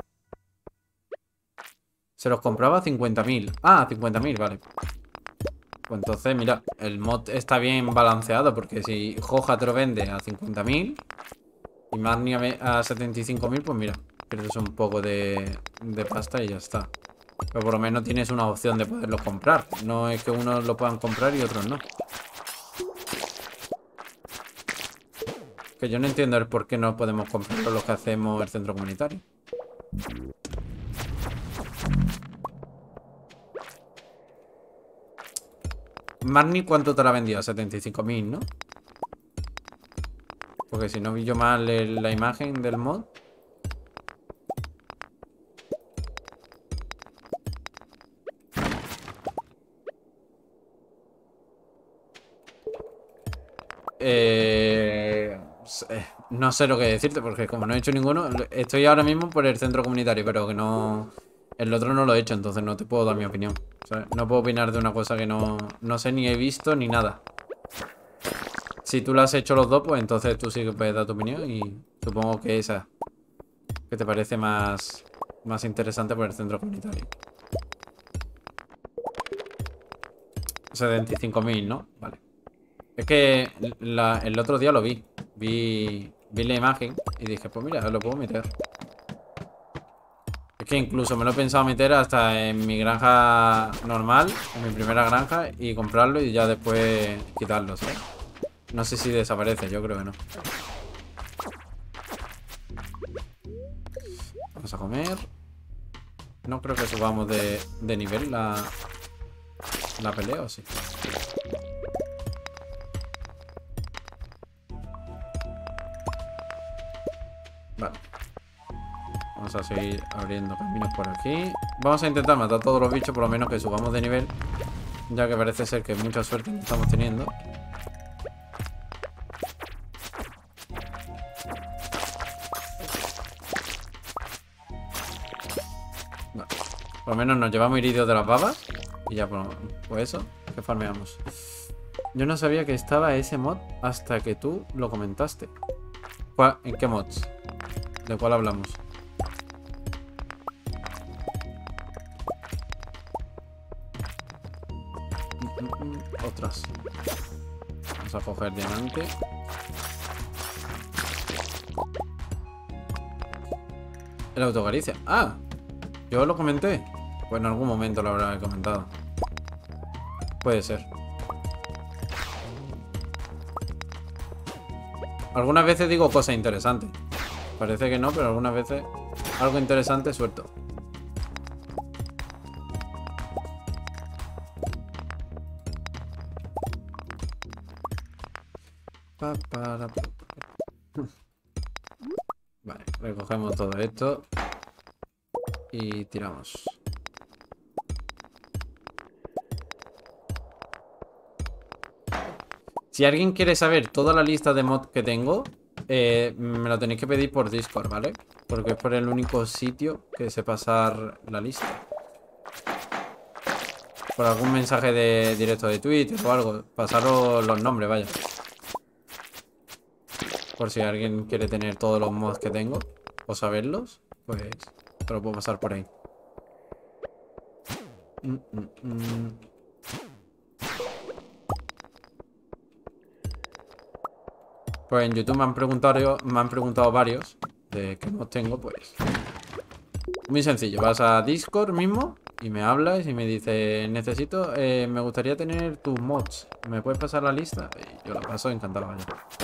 Se los compraba a cincuenta mil. Ah, cincuenta mil, vale. Pues entonces, mira, el mod está bien balanceado. Porque si Joja te lo vende a cincuenta mil y Marnie a setenta y cinco mil, pues mira, pierdes un poco de, de pasta y ya está. Pero por lo menos tienes una opción de poderlos comprar. No es que unos lo puedan comprar y otros no. Que yo no entiendo el por qué no podemos comprar los que hacemos el centro comunitario. Marnie, ¿cuánto te la vendió? setenta y cinco mil, ¿no? Porque si no vi yo mal el, la imagen del mod. Eh, no sé lo que decirte, porque como no he hecho ninguno, estoy ahora mismo por el centro comunitario, pero que no... El otro no lo he hecho, entonces no te puedo dar mi opinión. O sea, no puedo opinar de una cosa que no, no sé ni he visto ni nada. Si tú lo has hecho los dos, pues entonces tú sí que puedes dar tu opinión y supongo que esa que te parece más, más interesante por el centro comunitario. setenta y cinco mil, ¿no? Vale. Es que la, el otro día lo vi. Vi, vi la imagen y dije, pues mira, lo puedo meter. que incluso me lo he pensado meter hasta en mi granja normal, en mi primera granja, y comprarlo y ya después quitarlo, ¿sabes? No sé si desaparece, yo creo que no. Vamos a comer. No creo que subamos de, de nivel la, la pelea, ¿o sí? Vale. Vamos a seguir abriendo caminos por aquí. Vamos a intentar matar a todos los bichos, por lo menos que subamos de nivel. Ya que parece ser que mucha suerte estamos teniendo. Vale. Por lo menos nos llevamos iridios de las babas. Y ya, pues, pues eso, que farmeamos. Yo no sabía que estaba ese mod hasta que tú lo comentaste. ¿Cuál? ¿En qué mods? ¿De cuál hablamos? Otras. Vamos a coger diamante. El autocaricia. Ah, yo lo comenté. Pues en algún momento lo habrá comentado. Puede ser. Algunas veces digo cosas interesantes. Parece que no, pero algunas veces algo interesante suelto. Vale, recogemos todo esto y tiramos. Si alguien quiere saber toda la lista de mods que tengo, eh, me lo tenéis que pedir por Discord, ¿vale? Porque es por el único sitio que sé pasar la lista. Por algún mensaje de directo de Twitter o algo. Pasaros los nombres, vaya. Por si alguien quiere tener todos los mods que tengo o saberlos, pues te lo puedo pasar por ahí. Mm, mm, mm. Pues en YouTube me han preguntado, me han preguntado varios de qué mods tengo, pues. Muy sencillo, vas a Discord mismo y me hablas y me dices, necesito, eh, me gustaría tener tus mods. ¿Me puedes pasar la lista? Y yo la paso encantado, vaya.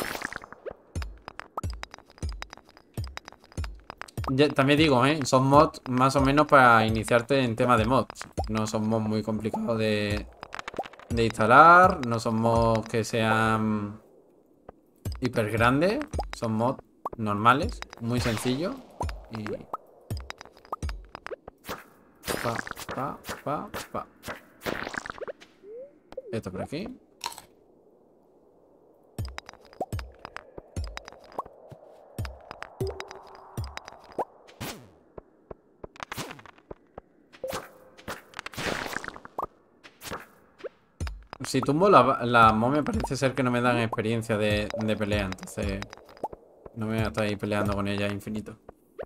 Ya, también digo, ¿eh? Son mods más o menos para iniciarte en tema de mods. No son mods muy complicados de, de instalar. No son mods que sean hiper grandes. Son mods normales, muy sencillos. Y... Pa, pa, pa, pa. Esto por aquí. Si tumbo la, la momia parece ser que no me dan experiencia de, de pelea, entonces no me voy a estar ahí peleando con ella infinito.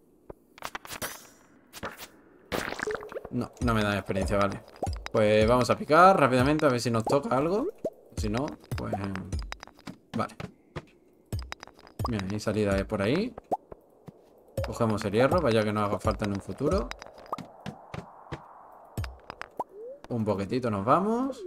No, no me dan experiencia, vale. Pues vamos a picar rápidamente a ver si nos toca algo. Si no, pues... Vale. Bien, hay salida de por ahí. Cogemos el hierro, vaya que nos haga falta en un futuro. Un poquitito nos vamos.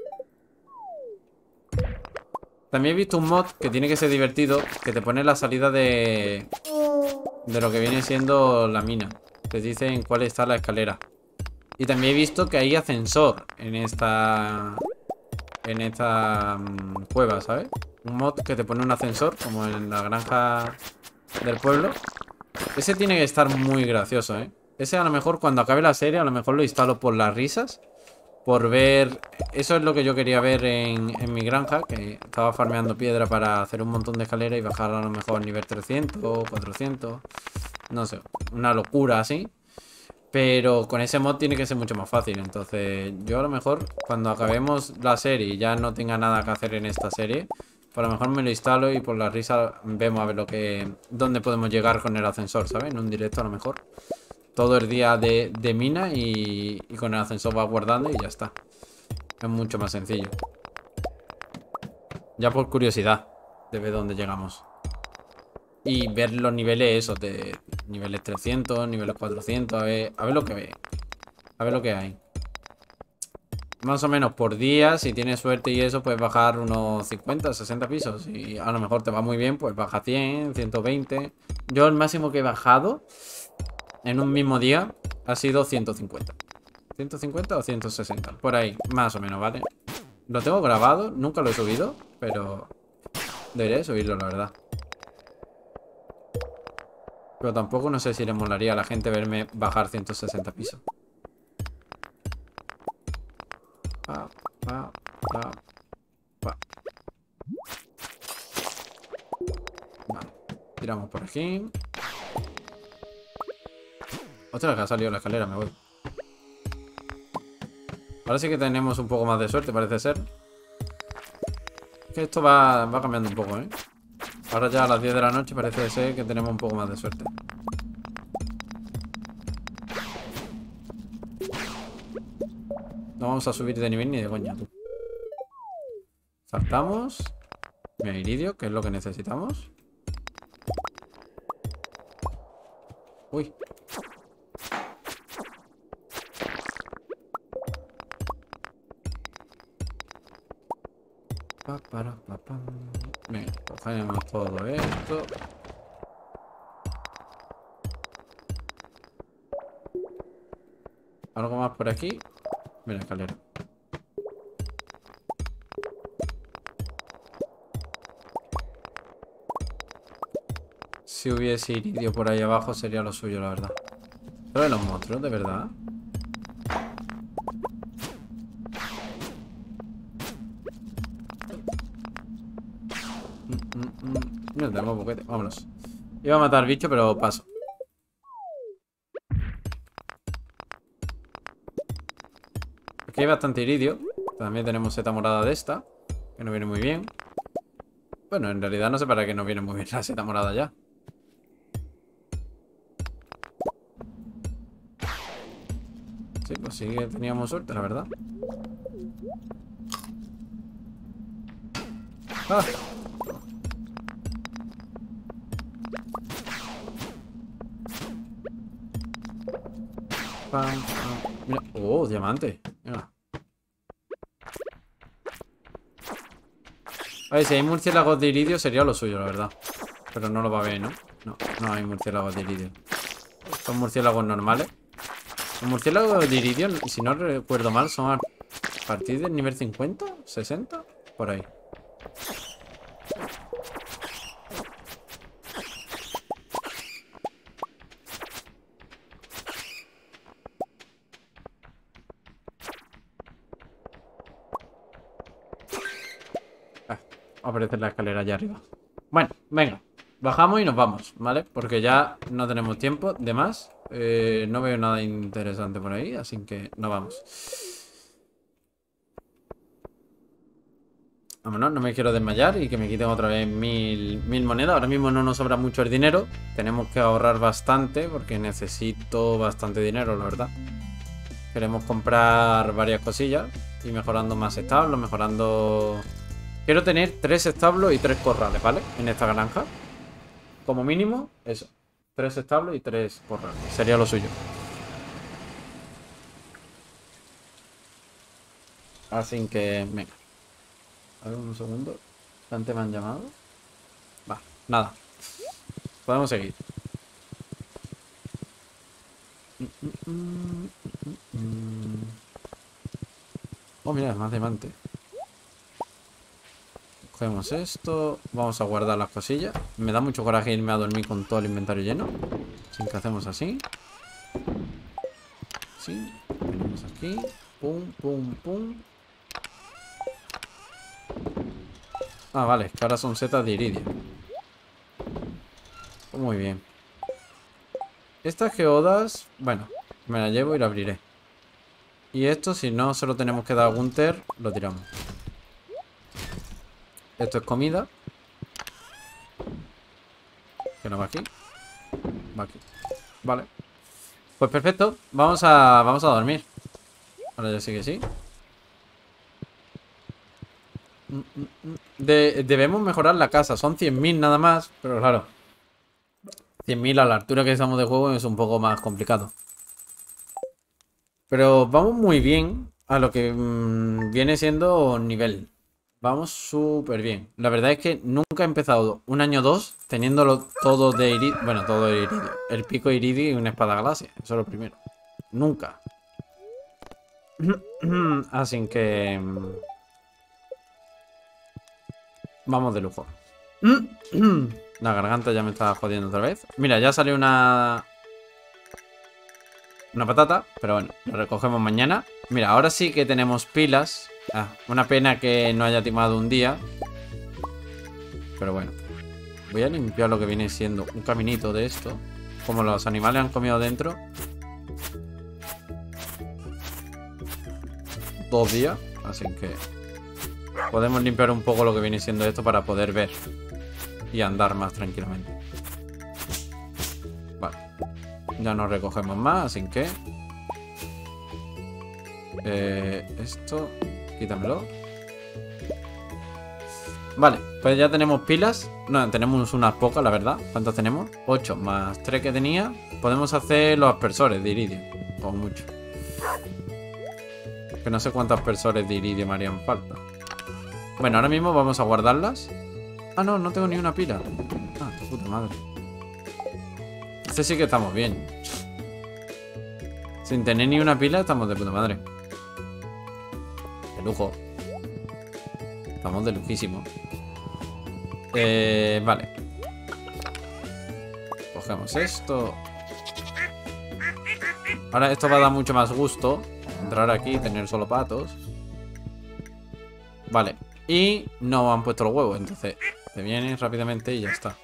También he visto un mod que tiene que ser divertido, que te pone la salida de... de lo que viene siendo la mina. Te dice en cuál está la escalera. Y también he visto que hay ascensor en esta... en esta um, cueva, ¿sabes? Un mod que te pone un ascensor, como en la granja del pueblo. Ese tiene que estar muy gracioso, ¿eh? Ese a lo mejor cuando acabe la serie, a lo mejor lo instalo por las risas. Por ver... Eso es lo que yo quería ver en, en mi granja, que estaba farmeando piedra para hacer un montón de escaleras y bajar a lo mejor al nivel trescientos, cuatrocientos. No sé, una locura así. Pero con ese mod tiene que ser mucho más fácil. Entonces yo a lo mejor cuando acabemos la serie y ya no tenga nada que hacer en esta serie, pues a lo mejor me lo instalo y por la risa vemos a ver lo que... dónde podemos llegar con el ascensor, ¿sabes? En un directo a lo mejor. Todo el día de, de mina y, y con el ascensor va guardando y ya está. Es mucho más sencillo. Ya por curiosidad de ver dónde llegamos. Y ver los niveles, esos de niveles trescientos, niveles cuatrocientos, a ver, a ver lo que ve. A ver lo que hay. Más o menos por día, si tienes suerte y eso, puedes bajar unos cincuenta, sesenta pisos. Y a lo mejor te va muy bien, pues baja cien, ciento veinte. Yo el máximo que he bajado en un mismo día ha sido ciento cincuenta. ciento cincuenta o ciento sesenta, por ahí, más o menos, ¿vale? Lo tengo grabado, nunca lo he subido, pero debería subirlo, la verdad. Pero tampoco no sé si le molaría a la gente verme bajar ciento sesenta pisos. Pa, pa, pa, pa. Vale, tiramos por aquí. Ostras, que ha salido la escalera, me voy. Ahora sí que tenemos un poco más de suerte, parece ser. Que esto va, va cambiando un poco, ¿eh? Ahora ya a las diez de la noche parece ser que tenemos un poco más de suerte. No vamos a subir de nivel ni de coña, tú. Saltamos. Mira, iridio, que es lo que necesitamos. Uy. Pa, para, pa, pa. Venga, cogemos todo esto. ¿Algo más por aquí? Mira, escalera. Si hubiese iridio por ahí abajo sería lo suyo, la verdad. Pero de los monstruos, de verdad. Mm, mm, mm. Mira, tenemos boquete. Vámonos. Iba a matar al bicho, pero paso. Aquí hay bastante iridio. También tenemos seta morada de esta, que nos viene muy bien. Bueno, en realidad no sé para qué nos viene muy bien la seta morada ya. Sí, pues sí que teníamos suerte, la verdad. ¡Ah! Pam, pam. Mira. ¡Oh, diamante! Mira. A ver, si hay murciélagos de iridio sería lo suyo, la verdad. Pero no lo va a ver, ¿no? No, no hay murciélagos de iridio. Son murciélagos normales. Los murciélagos de iridio, si no recuerdo mal, son a partir del nivel cincuenta, sesenta, por ahí. Ah, aparece la escalera allá arriba. Bueno, venga. Bajamos y nos vamos, ¿vale? Porque ya no tenemos tiempo de más. Eh, no veo nada interesante por ahí, así que nos vamos. Vámonos, no me quiero desmayar y que me quiten otra vez mil, mil monedas. Ahora mismo no nos sobra mucho el dinero. Tenemos que ahorrar bastante porque necesito bastante dinero, la verdad. Queremos comprar varias cosillas y mejorando más establos, mejorando... Quiero tener tres establos y tres corrales, ¿vale? En esta granja. Como mínimo, eso. Tres establos y tres corrales. Sería lo suyo. Así que, venga. A ver, un segundo. ¿Antes me han llamado? Va, nada. Podemos seguir. Oh, mira, más diamante. Cogemos esto. Vamos a guardar las cosillas. Me da mucho coraje irme a dormir con todo el inventario lleno. Así que hacemos así. Sí. Venimos aquí. Pum, pum, pum. Ah, vale, que ahora son setas de iridio. Pues muy bien. Estas geodas, bueno, me las llevo y la abriré. Y esto, si no se lo tenemos que dar a Gunther, lo tiramos. Esto es comida. Que no va aquí. Va aquí. Vale. Pues perfecto. Vamos a, vamos a dormir. Ahora ya sí que sí. De, debemos mejorar la casa. Son cien mil nada más. Pero claro, cien mil a la altura que estamos de juego es un poco más complicado. Pero vamos muy bien a lo que mmm, viene siendo nivel. Vamos súper bien. La verdad es que nunca he empezado un año dos teniéndolo todo de iridio. Bueno, todo de iridio. El pico iridio y una espada galaxia. Eso es lo primero. Nunca. Así que... Vamos de lujo. La garganta ya me está jodiendo otra vez. Mira, ya salió una... Una patata, pero bueno, lo recogemos mañana. Mira, ahora sí que tenemos pilas. Ah, una pena que no haya timado un día. Pero bueno. Voy a limpiar lo que viene siendo un caminito de esto. Como los animales han comido dentro. Dos días. Así que podemos limpiar un poco lo que viene siendo esto para poder ver. Y andar más tranquilamente. Vale. Ya no recogemos más, así que... Eh, esto... Quítamelo. Vale, pues ya tenemos pilas. No, tenemos unas pocas, la verdad. ¿Cuántas tenemos? ocho más tres que tenía. Podemos hacer los aspersores de iridio. O mucho. Que no sé cuántos aspersores de iridio me harían falta. Bueno, ahora mismo vamos a guardarlas. Ah, no, no tengo ni una pila. Ah, puta madre. Este sí que estamos bien. Sin tener ni una pila estamos de puta madre. De lujo. Estamos de lujísimo. Eh, vale. Cogemos esto. Ahora esto va a dar mucho más gusto. Entrar aquí y tener solo patos. Vale. Y no han puesto los huevos. Entonces te vienes rápidamente y ya está.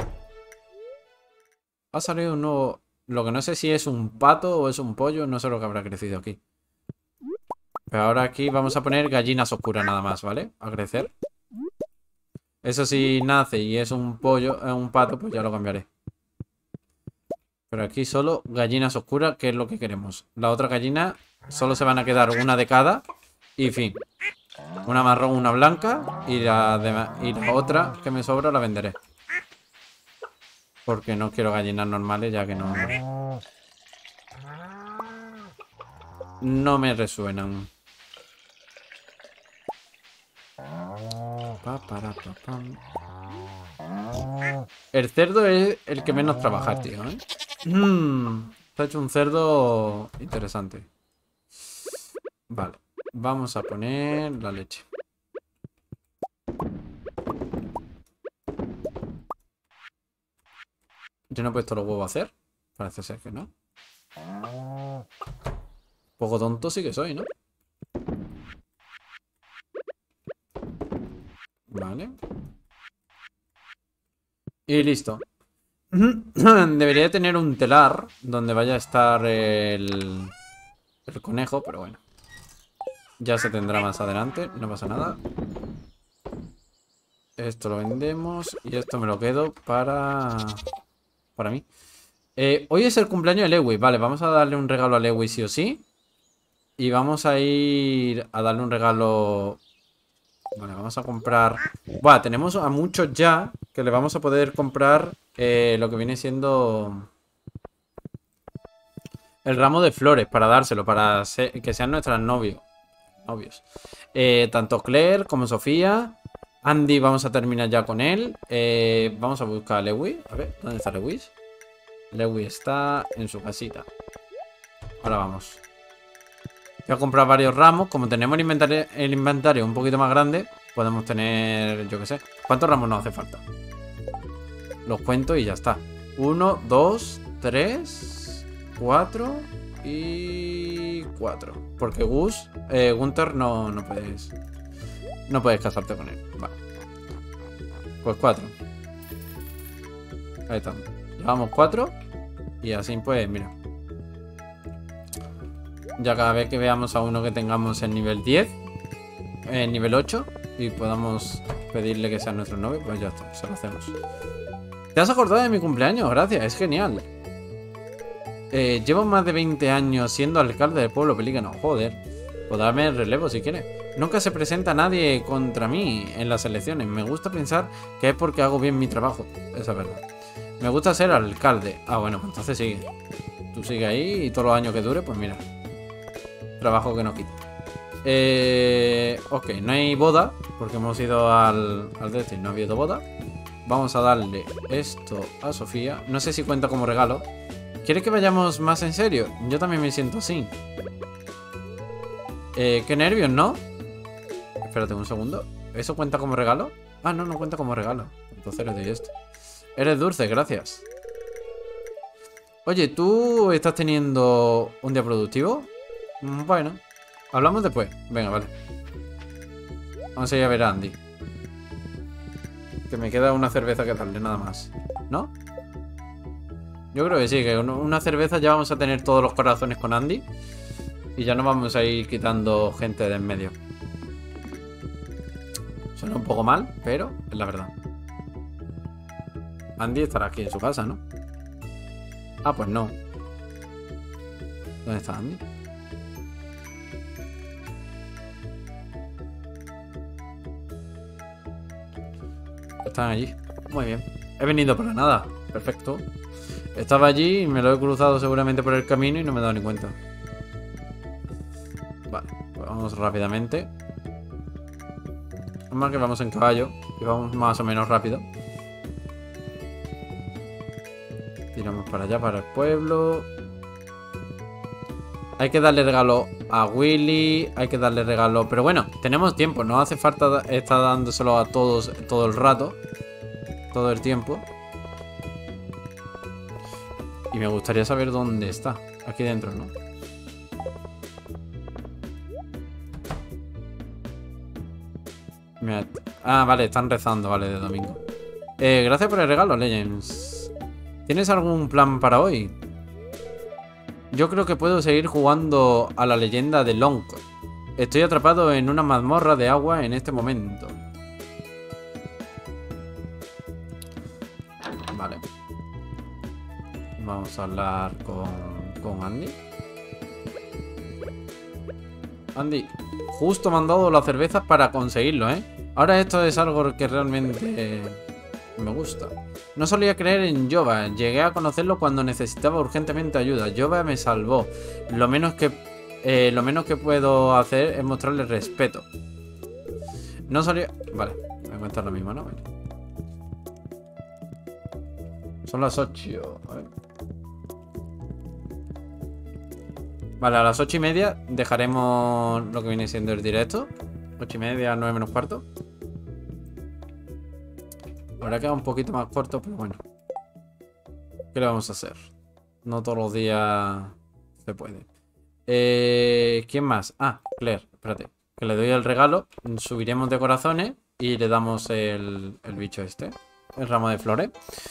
Ha salido un nuevo... Lo que no sé si es un pato o es un pollo. No sé lo que habrá crecido aquí. Pero ahora aquí vamos a poner gallinas oscuras nada más, ¿vale? A crecer. Eso si nace y es un pollo, es un pato, pues ya lo cambiaré. Pero aquí solo gallinas oscuras, que es lo que queremos. La otra gallina solo se van a quedar una de cada. Y fin. Una marrón, una blanca. Y la, de, y la otra que me sobra la venderé. Porque no quiero gallinas normales, ya que no... No me resuenan. Pa, para, pa, pam. El cerdo es el que menos trabaja, tío, ¿eh? Mm, está hecho un cerdo interesante. Vale. Vamos a poner la leche. Yo no he puesto los huevos a hacer. Parece ser que no. Poco tonto sí que soy, ¿no? Vale. Y listo. Debería tener un telar donde vaya a estar el, el conejo, pero bueno. Ya se tendrá más adelante, no pasa nada. Esto lo vendemos y esto me lo quedo para... Para mí. Eh, hoy es el cumpleaños de Lewis. Vale, vamos a darle un regalo a Lewis sí o sí. Y vamos a ir a darle un regalo... Vale, vamos a comprar... Buah, tenemos a muchos ya que le vamos a poder comprar eh, lo que viene siendo... El ramo de flores para dárselo, para ser, que sean nuestras novios. Novios. Eh, tanto Claire como Sofía. Andy vamos a terminar ya con él. Eh, vamos a buscar a Lewis. A ver, ¿dónde está Lewis? Lewis está en su casita. Ahora vamos. Voy a comprar varios ramos. Como tenemos el inventario, el inventario un poquito más grande, podemos tener, yo qué sé. ¿Cuántos ramos nos hace falta? Los cuento y ya está. Uno, dos, tres, cuatro y cuatro. Porque Gus, eh, Gunther no, no puedes... No puedes casarte con él. Vale. Pues cuatro. Ahí estamos. Llevamos cuatro. Y así pues, mira. Ya cada vez que veamos a uno que tengamos en nivel diez, en nivel ocho, y podamos pedirle que sea nuestro novio, pues ya está, se lo hacemos. ¿Te has acordado de mi cumpleaños? Gracias, es genial. Eh, llevo más de veinte años siendo alcalde del pueblo Pelícano. Joder. Pues darme el relevo si quieres. Nunca se presenta nadie contra mí en las elecciones. Me gusta pensar que es porque hago bien mi trabajo. Esa es verdad. Me gusta ser alcalde. Ah, bueno, pues entonces sigue. Tú sigue ahí y todos los años que dure, pues mira. Trabajo que no quita. Eh, ok, no hay boda, porque hemos ido al, al de este y no ha habido boda. Vamos a darle esto a Sofía. No sé si cuenta como regalo. ¿Quieres que vayamos más en serio? Yo también me siento así. Eh, qué nervios, ¿no? Espérate un segundo. ¿Eso cuenta como regalo? Ah, no, no cuenta como regalo. Entonces le doy esto. Eres dulce, gracias. Oye, ¿tú estás teniendo un día productivo? Bueno, hablamos después. Venga, vale. Vamos a ir a ver a Andy. Que me queda una cerveza que darle, nada más. ¿No? Yo creo que sí, que una cerveza ya vamos a tener todos los corazones con Andy. Y ya no vamos a ir quitando gente de en medio. Suena un poco mal, pero es la verdad. Andy estará aquí en su casa, ¿no? Ah, pues no. ¿Dónde está Andy? Están allí. Muy bien. He venido para nada. Perfecto. Estaba allí y me lo he cruzado seguramente por el camino y no me he dado ni cuenta. Vale, pues vamos rápidamente. Más que vamos en caballo y vamos más o menos rápido. Tiramos para allá, para el pueblo. Hay que darle regalo a Willy. Hay que darle regalo. Pero bueno, tenemos tiempo. No hace falta estar dándoselo a todos todo el rato. Todo el tiempo. Y me gustaría saber dónde está. Aquí dentro, ¿no? Mira. Ah, vale, están rezando, vale, de domingo. Eh, gracias por el regalo, Legends. ¿Tienes algún plan para hoy? Yo creo que puedo seguir jugando a la leyenda de Long. Estoy atrapado en una mazmorra de agua en este momento. Vale. Vamos a hablar con, con Andy. Andy, justo me han dado las cervezas para conseguirlo, ¿eh? Ahora esto es algo que realmente eh, me gusta. No solía creer en Jova. Llegué a conocerlo cuando necesitaba urgentemente ayuda. Jova me salvó. Lo menos que, eh, lo menos que puedo hacer es mostrarle respeto. No solía... Vale, me cuenta lo mismo, ¿no? Vale. Son las ocho. A ver. Vale, a las ocho y media dejaremos lo que viene siendo el directo. Ocho y media, nueve menos cuarto. Ahora queda un poquito más corto, pero bueno. ¿Qué le vamos a hacer? No todos los días se puede. Eh, ¿Quién más? Ah, Claire, espérate. Que le doy el regalo. Subiremos de corazones y le damos el, el bicho este. El ramo de flores.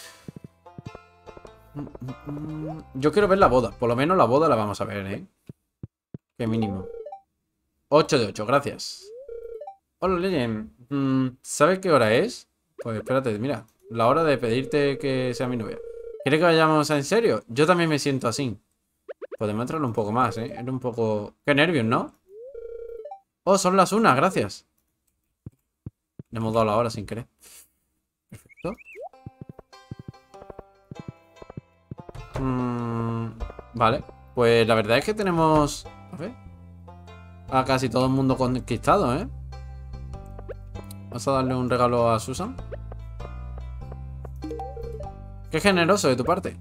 Yo quiero ver la boda. Por lo menos la boda la vamos a ver, ¿eh? Qué mínimo. ocho de ocho, gracias. Hola, Legend. ¿Sabes qué hora es? Pues espérate, mira. La hora de pedirte que sea mi novia. ¿Quieres que vayamos en serio? Yo también me siento así. Podemos entrarle un poco más, ¿eh? Era un poco... Qué nervios, ¿no? Oh, son las unas, gracias. Le hemos dado la hora sin querer. Perfecto. Mm, vale. Pues la verdad es que tenemos... A ver. A casi todo el mundo conquistado, ¿eh? Vamos a darle un regalo a Susan. Qué generoso de tu parte.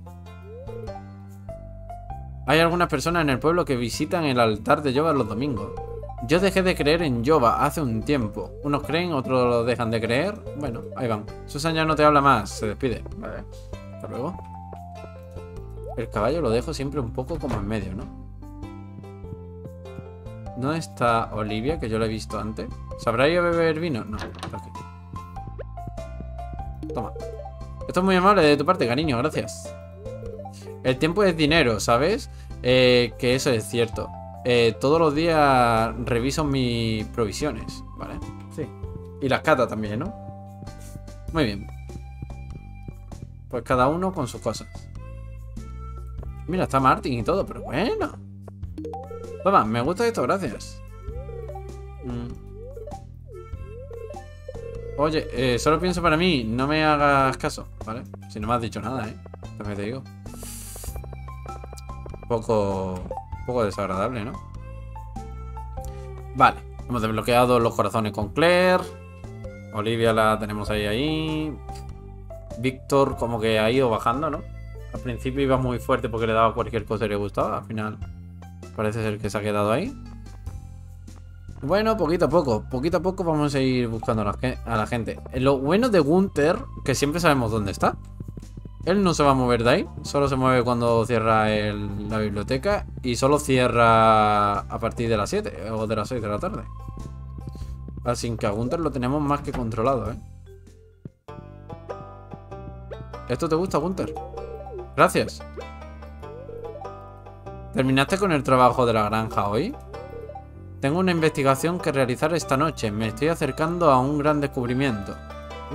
Hay algunas personas en el pueblo que visitan el altar de Jova los domingos. Yo dejé de creer en Jova hace un tiempo. Unos creen, otros lo dejan de creer. Bueno, ahí van. Susan ya no te habla más. Se despide. Vale. Hasta luego. El caballo lo dejo siempre un poco como en medio, ¿no? ¿Dónde está Olivia? Que yo la he visto antes. ¿Sabrá ir a beber vino? No, está aquí. Toma. Esto es muy amable de tu parte, cariño, gracias. El tiempo es dinero, ¿sabes? Eh, que eso es cierto. Eh, todos los días reviso mis provisiones, ¿vale? Sí. Y las cata también, ¿no? Muy bien. Pues cada uno con sus cosas. Mira, está Martin y todo, pero bueno. Toma, me gusta esto, gracias. Mm. Oye, eh, solo pienso para mí, no me hagas caso, ¿vale? Si no me has dicho nada, ¿eh? También te digo. Un poco... Un poco desagradable, ¿no? Vale, hemos desbloqueado los corazones con Claire. Olivia la tenemos ahí, ahí. Víctor como que ha ido bajando, ¿no? Al principio iba muy fuerte porque le daba cualquier cosa y le gustaba. Al final parece ser que se ha quedado ahí. Bueno, poquito a poco. Poquito a poco vamos a ir buscando a la, a la gente. Lo bueno de Gunther, que siempre sabemos dónde está. Él no se va a mover de ahí. Solo se mueve cuando cierra el, la biblioteca. Y solo cierra a partir de las siete o de las seis de la tarde. Así que a Gunther lo tenemos más que controlado, ¿eh? ¿Esto te gusta, Gunther? Gracias. ¿Terminaste con el trabajo de la granja hoy? Tengo una investigación que realizar esta noche. Me estoy acercando a un gran descubrimiento. Uy.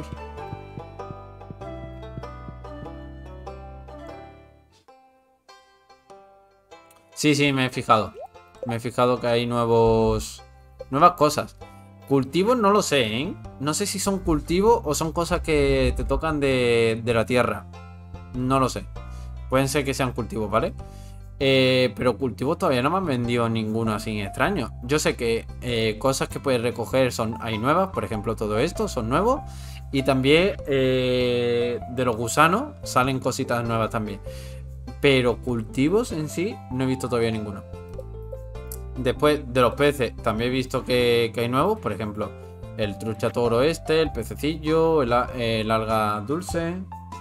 Sí, sí, me he fijado. Me he fijado que hay nuevos... Nuevas cosas. Cultivos no lo sé, ¿eh? No sé si son cultivos o son cosas que te tocan de, de la tierra. No lo sé. Pueden ser que sean cultivos, ¿vale? Eh, pero cultivos todavía no me han vendido ninguno así extraño. Yo sé que eh, cosas que puedes recoger son hay nuevas. Por ejemplo, todo esto son nuevos. Y también eh, de los gusanos salen cositas nuevas también. Pero cultivos en sí no he visto todavía ninguno. Después de los peces también he visto que, que hay nuevos. Por ejemplo, el trucha toro este, el pececillo, el, el alga dulce.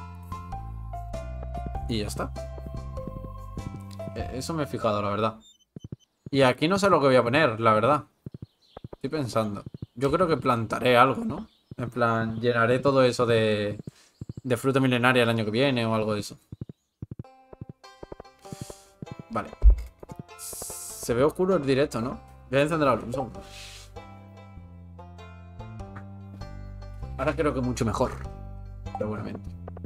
Y ya está. Eso me he fijado, la verdad. Y aquí no sé lo que voy a poner, la verdad. Estoy pensando. Yo creo que plantaré algo, ¿no? En plan, llenaré todo eso de, de fruta milenaria el año que viene o algo de eso. Vale. Se ve oscuro el directo, ¿no? Voy a encender la luz un segundo. Ahora creo que mucho mejor. Seguramente.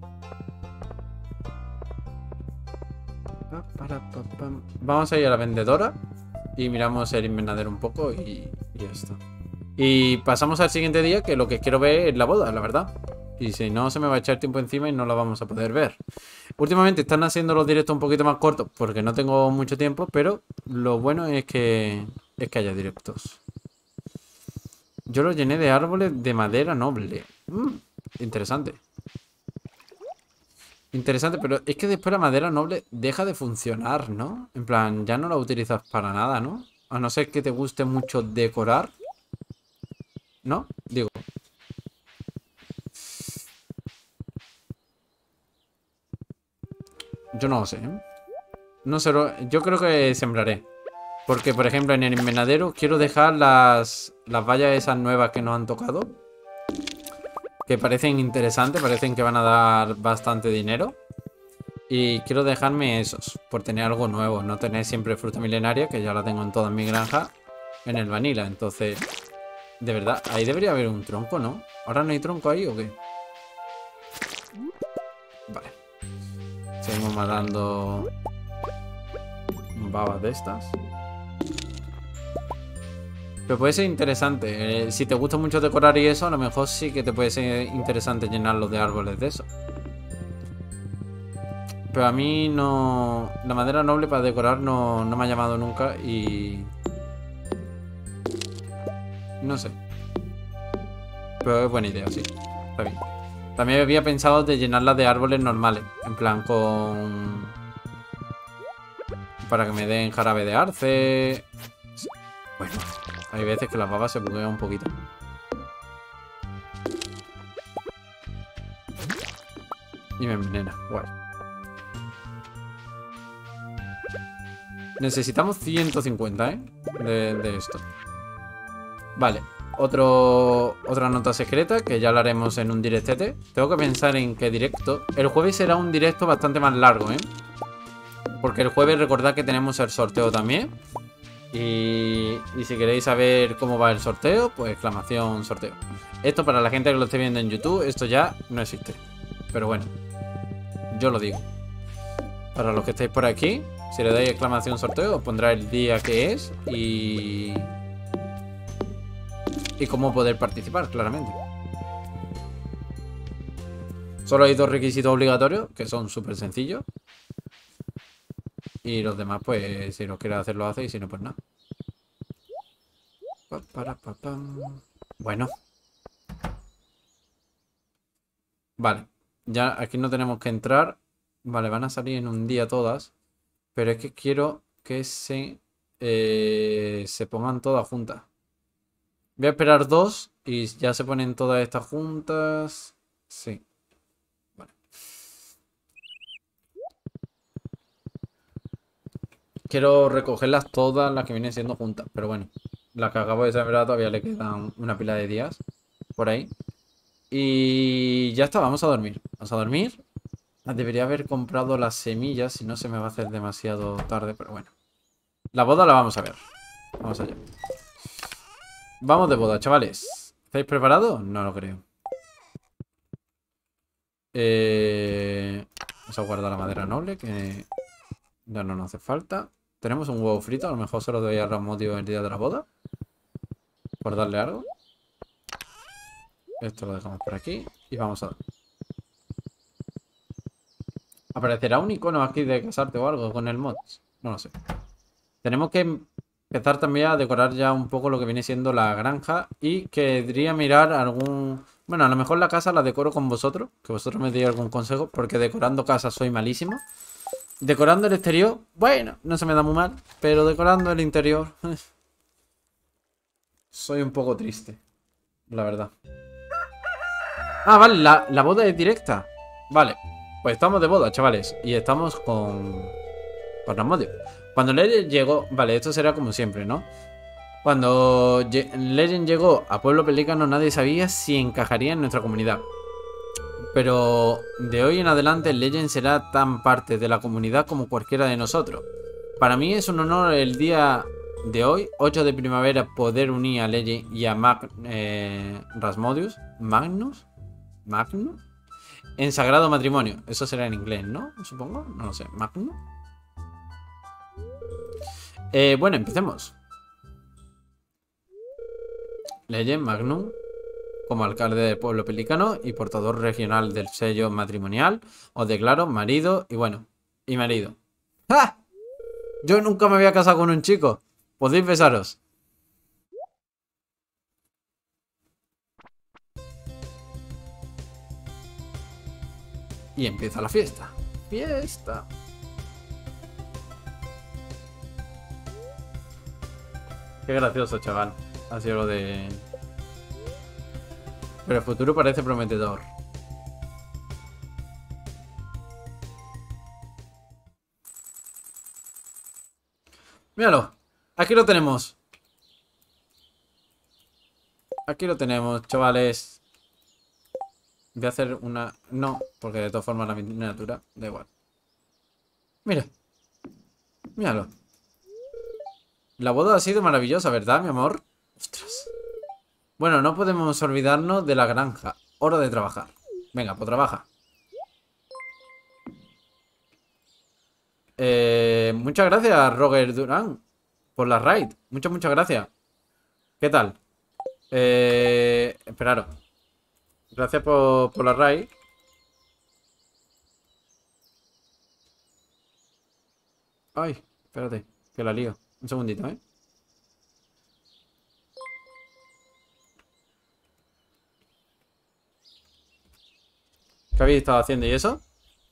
Vamos a ir a la vendedora y miramos el invernadero un poco y, y ya está. Y pasamos al siguiente día, que lo que quiero ver es la boda, la verdad. Y si no, se me va a echar tiempo encima y no la vamos a poder ver. Últimamente están haciendo los directos un poquito más cortos porque no tengo mucho tiempo, pero lo bueno es que, es que haya directos. Yo lo llené de árboles de madera noble. Mm, interesante. Interesante, pero es que después la madera noble deja de funcionar, ¿no? En plan, ya no la utilizas para nada, ¿no? A no ser que te guste mucho decorar. ¿No? Digo. Yo no lo sé, ¿eh? No sé, yo creo que sembraré. Porque, por ejemplo, en el invernadero quiero dejar las, las vallas esas nuevas que nos han tocado. Que parecen interesantes, parecen que van a dar bastante dinero. Y quiero dejarme esos, por tener algo nuevo. No tener siempre fruta milenaria, que ya la tengo en toda mi granja, en el vanilla. Entonces, de verdad, ahí debería haber un tronco, ¿no? ¿Ahora no hay tronco ahí o qué? Vale. Seguimos matando babas de estas. Pero puede ser interesante. Eh, si te gusta mucho decorar y eso, a lo mejor sí que te puede ser interesante llenarlo de árboles de eso. Pero a mí no... La madera noble para decorar no, no me ha llamado nunca y... No sé. Pero es buena idea, sí. Está bien. También había pensado de llenarla de árboles normales. En plan con... Para que me den jarabe de arce. Bueno, hay veces que las babas se buguean un poquito. Y me envenena. Guay. Necesitamos ciento cincuenta, ¿eh? De, de esto. Vale. Otro, otra nota secreta que ya la haremos en un directete. Tengo que pensar en qué directo. El jueves será un directo bastante más largo, ¿eh? Porque el jueves recordad que tenemos el sorteo también. Y, y si queréis saber cómo va el sorteo, pues exclamación sorteo. Esto para la gente que lo esté viendo en YouTube, esto ya no existe. Pero bueno, yo lo digo. Para los que estéis por aquí, si le dais exclamación sorteo, os pondrá el día que es y... Y cómo poder participar, claramente. Solo hay dos requisitos obligatorios, que son súper sencillos. Y los demás, pues, si los quiere hacer, lo hace. Y si no, pues nada. Pa, para, pa, pam. Bueno. Vale. Ya aquí no tenemos que entrar. Vale, van a salir en un día todas. Pero es que quiero que se, eh, se pongan todas juntas. Voy a esperar dos y ya se ponen todas estas juntas. Sí. Vale. Quiero recogerlas todas las que vienen siendo juntas. Pero bueno, las que acabo de sembrar todavía le quedan una pila de días por ahí. Y ya está, vamos a dormir. Vamos a dormir. Debería haber comprado las semillas, si no se me va a hacer demasiado tarde, pero bueno. La boda la vamos a ver. Vamos allá. Vamos de boda, chavales. ¿Estáis preparados? No lo creo. Eh... Vamos a guardar la madera noble, que ya no nos hace falta. Tenemos un huevo frito, a lo mejor se lo doy a Rasmodio el día de la boda. Por darle algo. Esto lo dejamos por aquí. Y vamos a ver. ¿Aparecerá un icono aquí de casarte o algo con el mod? No lo sé. Tenemos que empezar también a decorar ya un poco lo que viene siendo la granja. Y querría mirar algún... Bueno, a lo mejor la casa la decoro con vosotros. Que vosotros me deis algún consejo. Porque decorando casas soy malísimo. Decorando el exterior, bueno, no se me da muy mal. Pero decorando el interior... soy un poco triste. La verdad. Ah, vale, la, la boda es directa. Vale, pues estamos de boda, chavales. Y estamos con... Con Rasmodio. Cuando Legend llegó... Vale, esto será como siempre, ¿no? Cuando Legend llegó a Pueblo Pelícano, nadie sabía si encajaría en nuestra comunidad. Pero de hoy en adelante Legend será tan parte de la comunidad como cualquiera de nosotros. Para mí es un honor el día de hoy, ocho de primavera, poder unir a Legend y a Mag eh, Rasmodius. Magnus. Magnus. En sagrado matrimonio. Eso será en inglés, ¿no? Supongo. No lo sé. Magnus. Eh, bueno, empecemos. Legend Magnum, como alcalde del pueblo pelicano y portador regional del sello matrimonial, os declaro marido y bueno, y marido. ¡Ja! Yo nunca me había casado con un chico. Podéis besaros. Y empieza la fiesta. Fiesta. Qué gracioso, chaval. Ha sido lo de... Pero el futuro parece prometedor. Míralo. Aquí lo tenemos. Aquí lo tenemos, chavales. Voy a hacer una... No, porque de todas formas la miniatura da igual. Mira. Míralo. La boda ha sido maravillosa, ¿verdad, mi amor? Ostras. Bueno, no podemos olvidarnos de la granja. Hora de trabajar. Venga, pues trabaja. Eh, muchas gracias, Roger Durán, por la raid. Muchas, muchas gracias. ¿Qué tal? Eh, esperaros. Gracias por, por la raid. Ay, espérate, que la lío. Un segundito, ¿eh? ¿Qué habéis estado haciendo y eso?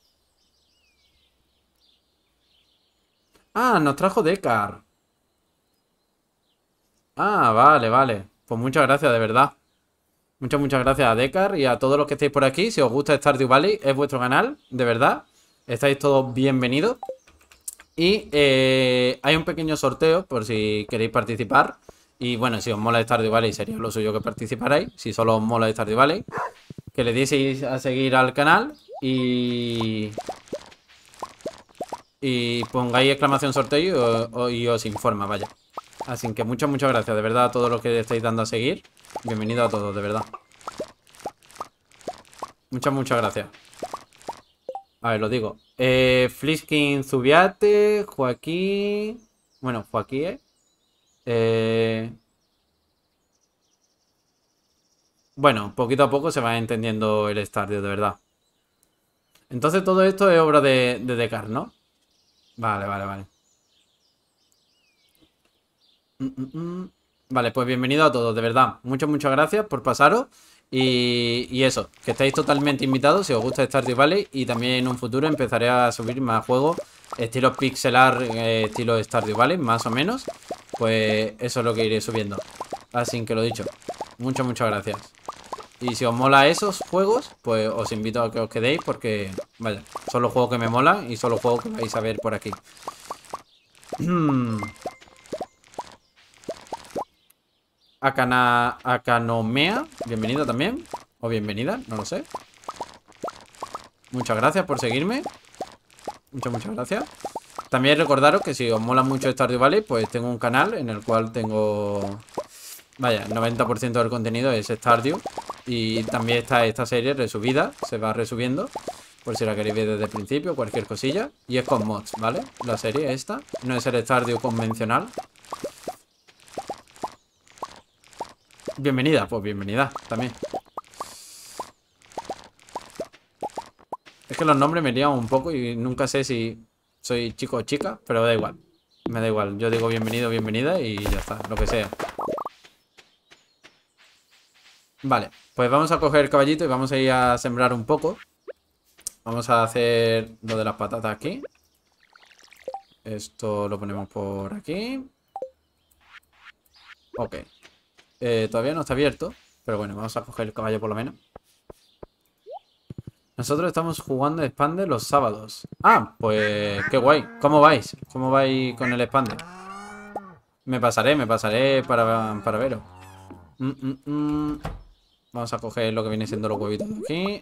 Ah, nos trajo Dekar. Ah, vale, vale. Pues muchas gracias, de verdad. Muchas, muchas gracias a Dekar y a todos los que estéis por aquí. Si os gusta Stardew Valley, es vuestro canal, de verdad. Estáis todos bienvenidos. Y eh, hay un pequeño sorteo por si queréis participar. Y bueno, si os mola Stardew Valley, sería lo suyo que participarais. Si solo os mola Stardew Valley, que le dieseis a seguir al canal y... Y pongáis exclamación sorteo y, o, y os informa, vaya. Así que muchas, muchas gracias, de verdad, a todos los que estáis dando a seguir. Bienvenido a todos, de verdad. Muchas, muchas gracias. A ver, lo digo. Eh, Fliskin Zubiate, Joaquín... Bueno, Joaquín, ¿eh? Eh... Bueno, poquito a poco se va entendiendo el estadio, de verdad. Entonces todo esto es obra de, de Descartes, ¿no? Vale, vale, vale. Mm, mm, mm. Vale, pues bienvenido a todos, de verdad. Muchas, muchas gracias por pasaros. Y, y eso, que estáis totalmente invitados si os gusta Stardew Valley. Y también en un futuro empezaré a subir más juegos estilo pixelar, eh, estilo Stardew Valley, más o menos. Pues eso es lo que iré subiendo. Así que lo dicho, muchas, muchas gracias. Y si os mola esos juegos, pues os invito a que os quedéis porque, vaya, son los juegos que me molan y son los juegos que vais a ver por aquí. Akana, Akanomea, bienvenido también. O bienvenida, no lo sé. Muchas gracias por seguirme. Muchas, muchas gracias. También recordaros que si os mola mucho Stardew Valley, pues tengo un canal en el cual tengo... Vaya, el noventa por ciento del contenido es Stardew. Y también está esta serie resubida, se va resubiendo. Por si la queréis ver desde el principio, cualquier cosilla. Y es con mods, ¿vale? La serie esta, no es el Stardew convencional. Bienvenida, pues bienvenida también. Es que los nombres me lían un poco y nunca sé si soy chico o chica, pero da igual. Me da igual, yo digo bienvenido, bienvenida y ya está, lo que sea. Vale, pues vamos a coger el caballito y vamos a ir a sembrar un poco. Vamos a hacer lo de las patatas aquí. Esto lo ponemos por aquí. Ok. Eh, todavía no está abierto, pero bueno, vamos a coger el caballo por lo menos. Nosotros estamos jugando Expander los sábados. Ah, pues qué guay. ¿Cómo vais? ¿Cómo vais con el Expander? Me pasaré, me pasaré para, para veros. Mm, mm, mm. Vamos a coger lo que viene siendo los huevitos de aquí.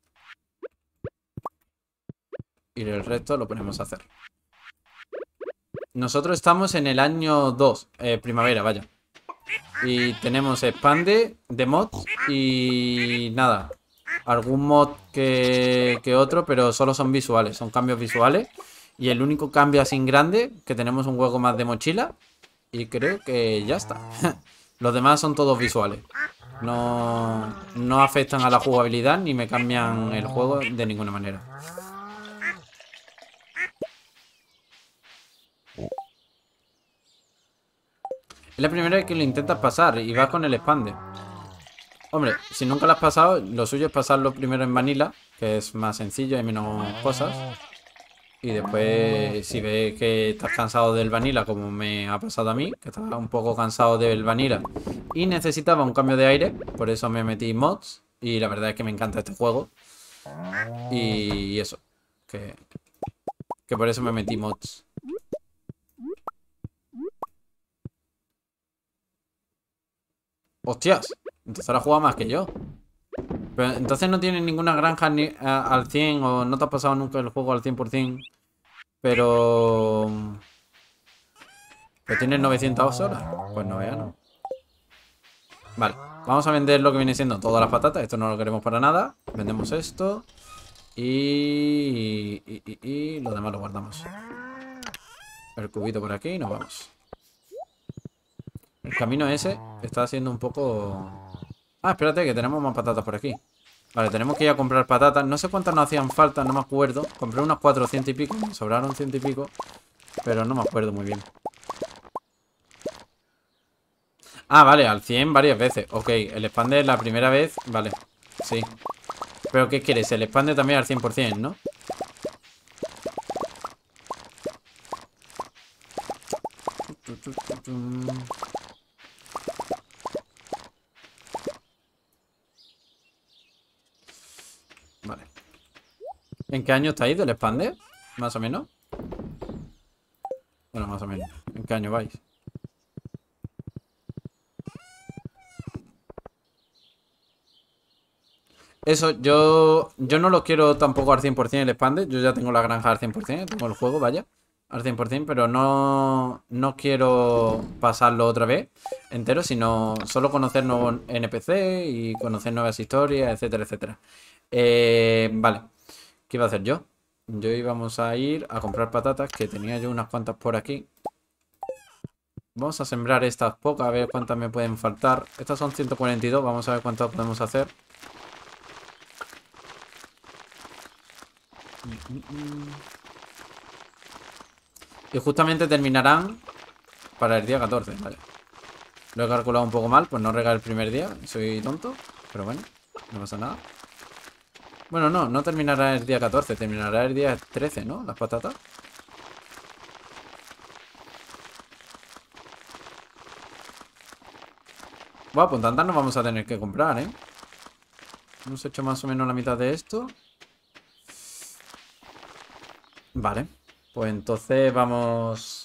Y el resto lo ponemos a hacer. Nosotros estamos en el año dos, eh, primavera, vaya. Y tenemos Expande de mods y nada, algún mod que, que otro, pero solo son visuales, son cambios visuales. Y el único cambio así grande, que tenemos un juego más de mochila. Y creo que ya está. Los demás son todos visuales. No, no afectan a la jugabilidad ni me cambian el juego de ninguna manera. Es la primera vez que lo intentas pasar y vas con el Expande. Hombre, si nunca lo has pasado, lo suyo es pasarlo primero en Vanilla, que es más sencillo, hay menos cosas. Y después, si ves que estás cansado del Vanilla, como me ha pasado a mí, que estaba un poco cansado del Vanilla y necesitaba un cambio de aire, por eso me metí mods. Y la verdad es que me encanta este juego. Y eso, que, que por eso me metí mods. ¡Hostias! Entonces ahora juega más que yo. Pero entonces no tienes ninguna granja ni, a, al cien o no te has pasado nunca el juego al cien por cien. Pero... Pero tienes novecientas horas. Pues no vea, no. Vale, vamos a vender lo que viene siendo todas las patatas. Esto no lo queremos para nada. Vendemos esto. Y... Y, y, y lo demás lo guardamos. El cubito por aquí y nos vamos. El camino ese está siendo un poco... Ah, espérate, que tenemos más patatas por aquí. Vale, tenemos que ir a comprar patatas. No sé cuántas nos hacían falta, no me acuerdo. Compré unas cuatrocientas y pico, me sobraron ciento y pico. Pero no me acuerdo muy bien. Ah, vale, al cien varias veces. Ok, el Expande la primera vez, vale, sí. Pero ¿qué quieres? El Expande también al cien por cien, ¿no? Vale. ¿En qué año estáis del Expande? Más o menos. Bueno, más o menos. ¿En qué año vais? Eso, yo yo no lo quiero tampoco al cien por cien el Expande. Yo ya tengo la granja al cien por cien. Tengo el juego, vaya. Al cien por cien, pero no, no quiero pasarlo otra vez entero, sino solo conocer nuevos N P C y conocer nuevas historias, etcétera, etcétera. Eh, vale. ¿Qué iba a hacer yo? Yo íbamos a ir a comprar patatas, que tenía yo unas cuantas por aquí. Vamos a sembrar estas pocas, a ver cuántas me pueden faltar. Estas son ciento cuarenta y dos, vamos a ver cuántas podemos hacer. Y justamente terminarán para el día catorce, vale. Lo he calculado un poco mal, pues no regar el primer día. Soy tonto, pero bueno, no pasa nada. Bueno, no, no terminará el día catorce, terminará el día trece, ¿no? Las patatas. Bueno, pues tantas no vamos a tener que comprar, ¿eh? Hemos hecho más o menos la mitad de esto. Vale. Pues entonces vamos...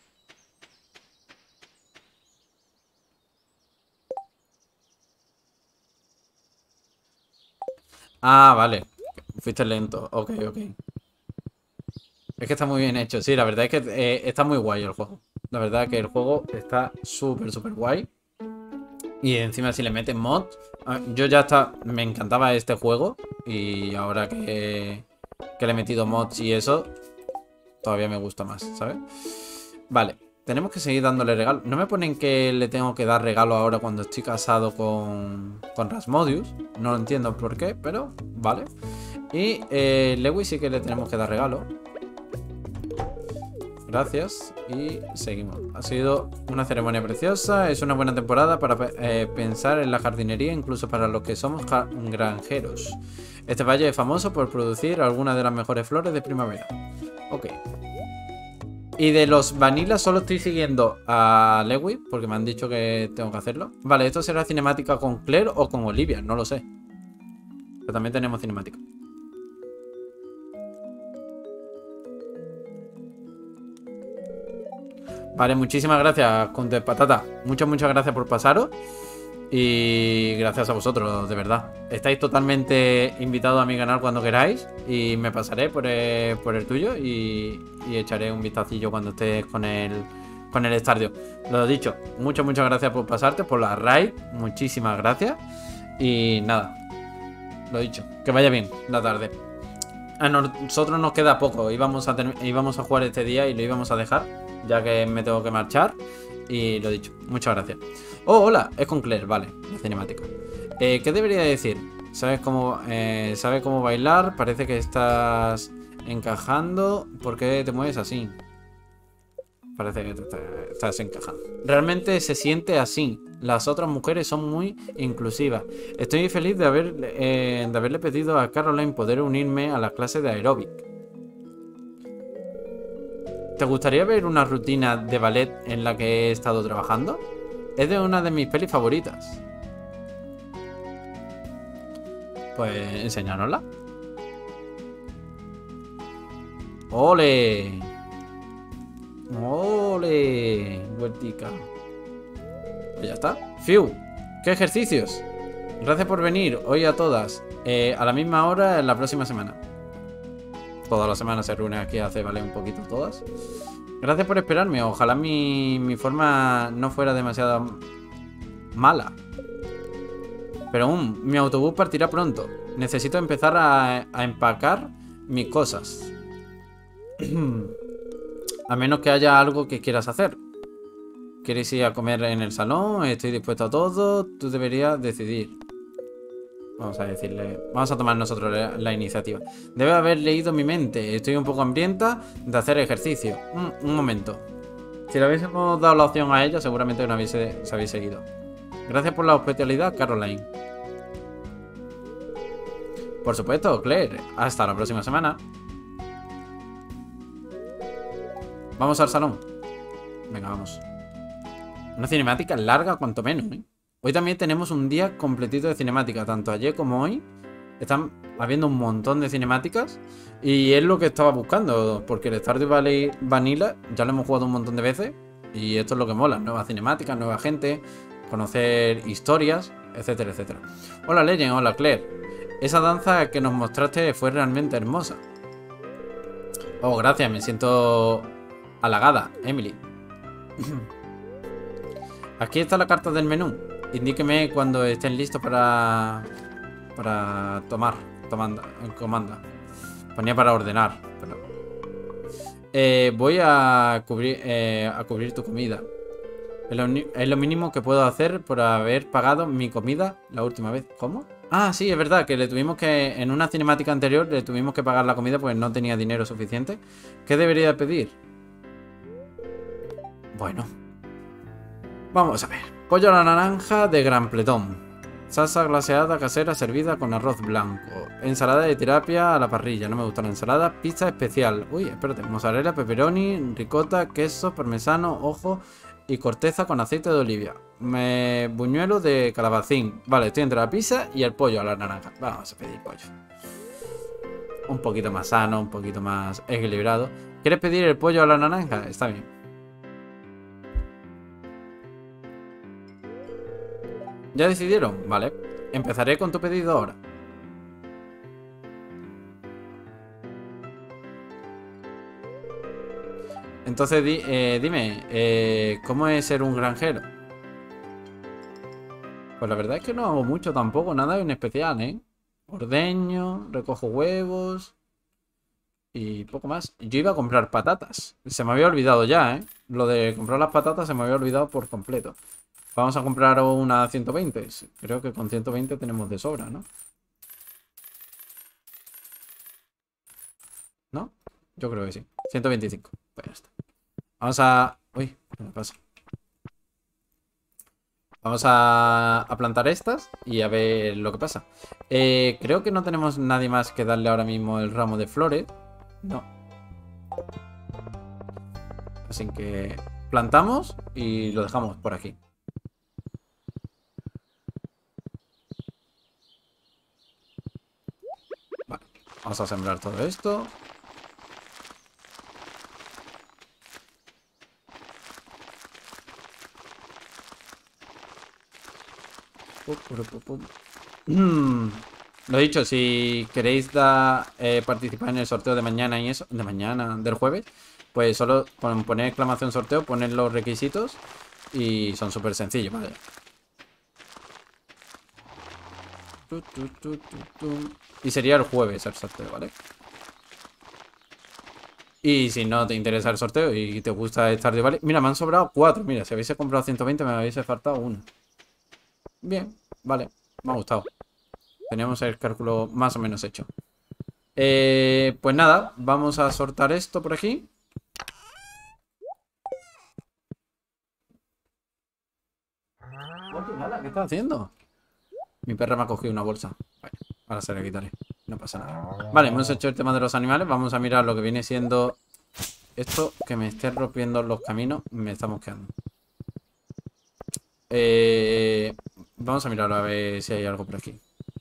Ah, vale. Fuiste lento. Ok, ok. Es que está muy bien hecho. Sí, la verdad es que eh, está muy guay el juego. La verdad es que el juego está súper, súper guay. Y encima si le meten mod... Yo ya está... Me encantaba este juego. Y ahora que, que le he metido mods y eso... Todavía me gusta más, ¿sabes? Vale. Tenemos que seguir dándole regalo. No me ponen que le tengo que dar regalo ahora cuando estoy casado con, con Rasmodius. No lo entiendo por qué, pero vale. Y eh, Lewis sí que le tenemos que dar regalo. Gracias. Y seguimos. Ha sido una ceremonia preciosa. Es una buena temporada para eh, pensar en la jardinería, incluso para los que somos granjeros. Este valle es famoso por producir algunas de las mejores flores de primavera. Ok. Y de los Vanilla solo estoy siguiendo a Lewis, porque me han dicho que tengo que hacerlo. Vale, esto será cinemática con Claire o con Olivia, no lo sé. Pero también tenemos cinemática. Vale, muchísimas gracias, Conte Patata. Muchas, muchas gracias por pasaros. Y gracias a vosotros, de verdad. Estáis totalmente invitados a mi canal cuando queráis. Y me pasaré por el, por el tuyo y, y echaré un vistacillo cuando estés con el, con el Stardew. Lo dicho, muchas, muchas gracias por pasarte, por la raid. Muchísimas gracias. Y nada, lo dicho, que vaya bien la tarde. A nosotros nos queda poco. Íbamos a, íbamos a jugar este día y lo íbamos a dejar, ya que me tengo que marchar. Y lo dicho, muchas gracias. Oh, hola, es con Claire, vale, la cinemática. eh, ¿Qué debería decir? ¿Sabes cómo, eh, ¿Sabe cómo bailar? Parece que estás encajando. ¿Por qué te mueves así? Parece que te, te, estás encajando. Realmente se siente así. Las otras mujeres son muy inclusivas. Estoy feliz de, haber, eh, de haberle pedido a Caroline poder unirme a la clase de aeróbic. ¿Te gustaría ver una rutina de ballet en la que he estado trabajando? Es de una de mis pelis favoritas. Pues enséñanosla. ¡Ole! ¡Ole! Vueltica. Pues ya está. ¡Fiu! ¡Qué ejercicios! Gracias por venir hoy a todas. Eh, a la misma hora en la próxima semana. Todas las semanas se reúnen aquí a hacer ballet un poquito todas. Gracias por esperarme. Ojalá mi, mi forma no fuera demasiado mala. Pero um, mi autobús partirá pronto. Necesito empezar a, a empacar mis cosas. A menos que haya algo que quieras hacer. ¿Quieres ir a comer en el salón? Estoy dispuesto a todo. Tú deberías decidir. Vamos a decirle... Vamos a tomar nosotros la, la iniciativa. Debe haber leído mi mente. Estoy un poco hambrienta de hacer ejercicio. Mm, un momento. Si le hubiésemos dado la opción a ella, seguramente no habéis, se habéis seguido. Gracias por la hospitalidad, Caroline. Por supuesto, Claire. Hasta la próxima semana. Vamos al salón. Venga, vamos. Una cinemática larga, cuanto menos, ¿eh? Hoy también tenemos un día completito de cinemática. Tanto ayer como hoy están habiendo un montón de cinemáticas. Y es lo que estaba buscando. Porque el Stardew Valley Vanilla ya lo hemos jugado un montón de veces. Y esto es lo que mola. Nuevas cinemáticas, nueva gente, conocer historias, etcétera, etcétera. Hola Legend, hola Claire. Esa danza que nos mostraste fue realmente hermosa. Oh, gracias, me siento halagada, Emily. Aquí está la carta del menú. Indíqueme cuando estén listos para para tomar tomanda, comanda. Ponía para ordenar, pero... eh, voy a cubrir eh, a cubrir tu comida. Es lo, es lo mínimo que puedo hacer por haber pagado mi comida la última vez. ¿Cómo? Ah, sí, es verdad que le tuvimos que, en una cinemática anterior, le tuvimos que pagar la comida porque no tenía dinero suficiente. ¿Qué debería pedir? Bueno, vamos a ver. Pollo a la naranja de gran pletón. Salsa glaseada casera servida con arroz blanco. Ensalada de terapia a la parrilla. No me gusta la ensalada. Pizza especial. Uy, espérate. Mozzarella, pepperoni, ricota, queso, parmesano, ojo y corteza con aceite de oliva. Me... Buñuelo de calabacín. Vale, estoy entre la pizza y el pollo a la naranja. Vamos a pedir pollo. Un poquito más sano, un poquito más equilibrado. ¿Quieres pedir el pollo a la naranja? Está bien. ¿Ya decidieron? Vale. Empezaré con tu pedido ahora. Entonces di, eh, dime, eh, ¿cómo es ser un granjero? Pues la verdad es que no hago mucho tampoco, nada en especial, ¿eh? Ordeño, recojo huevos y poco más. Yo iba a comprar patatas. Se me había olvidado ya, ¿eh? Lo de comprar las patatas se me había olvidado por completo. Vamos a comprar una ciento veinte. Creo que con ciento veinte tenemos de sobra, ¿no? ¿No? Yo creo que sí. ciento veinticinco. Pues ya está. Vamos a... Uy, ¿qué me pasa? Vamos a, a plantar estas y a ver lo que pasa. Eh, creo que no tenemos nadie más que darle ahora mismo el ramo de flores. No. Así que plantamos y lo dejamos por aquí. Vale, vamos a sembrar todo esto. Mm, lo dicho, si queréis da, eh, participar en el sorteo de mañana y eso, de mañana, del jueves, pues solo con poner exclamación sorteo, poner los requisitos y son súper sencillos, ¿vale? Tu, tu, tu, tu, tu. Y sería el jueves el sorteo, ¿vale? Y si no te interesa el sorteo y te gusta Stardew Valley, mira, me han sobrado cuatro. Mira, si habéis comprado ciento veinte, me habéis faltado uno. Bien, vale, me ha gustado. Teníamos el cálculo más o menos hecho. Eh, pues nada, vamos a sortar esto por aquí. ¿Qué estás haciendo? Mi perra me ha cogido una bolsa. Bueno, ahora se la quitaré. No pasa nada. Vale, hemos hecho el tema de los animales. Vamos a mirar lo que viene siendo esto que me esté rompiendo los caminos. Me está mosqueando. Eh, vamos a mirar a ver si hay algo por aquí.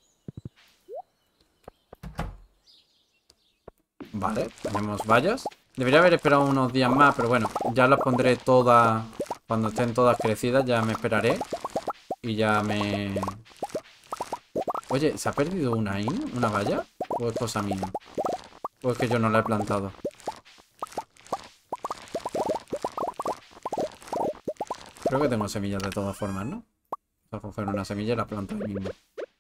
Vale, tenemos vallas. Debería haber esperado unos días más, pero bueno, ya las pondré todas. Cuando estén todas crecidas ya me esperaré. Y ya me... Oye, ¿se ha perdido una ahí? ¿Una valla? ¿O es cosa mía? ¿O es que yo no la he plantado? Creo que tengo semillas de todas formas, ¿no? Voy a coger una semilla y la planto ahí mismo.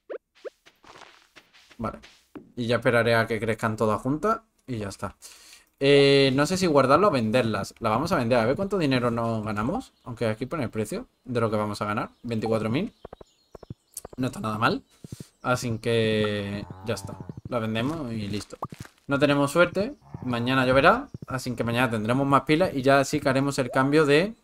Vale. Y ya esperaré a que crezcan todas juntas y ya está. Eh, no sé si guardarlo o venderlas. La vamos a vender. A ver cuánto dinero nos ganamos. Aunque aquí pone el precio de lo que vamos a ganar. veinticuatro mil. No está nada mal. Así que ya está. La vendemos y listo. No tenemos suerte. Mañana lloverá. Así que mañana tendremos más pilas. Y ya sí que haremos el cambio de...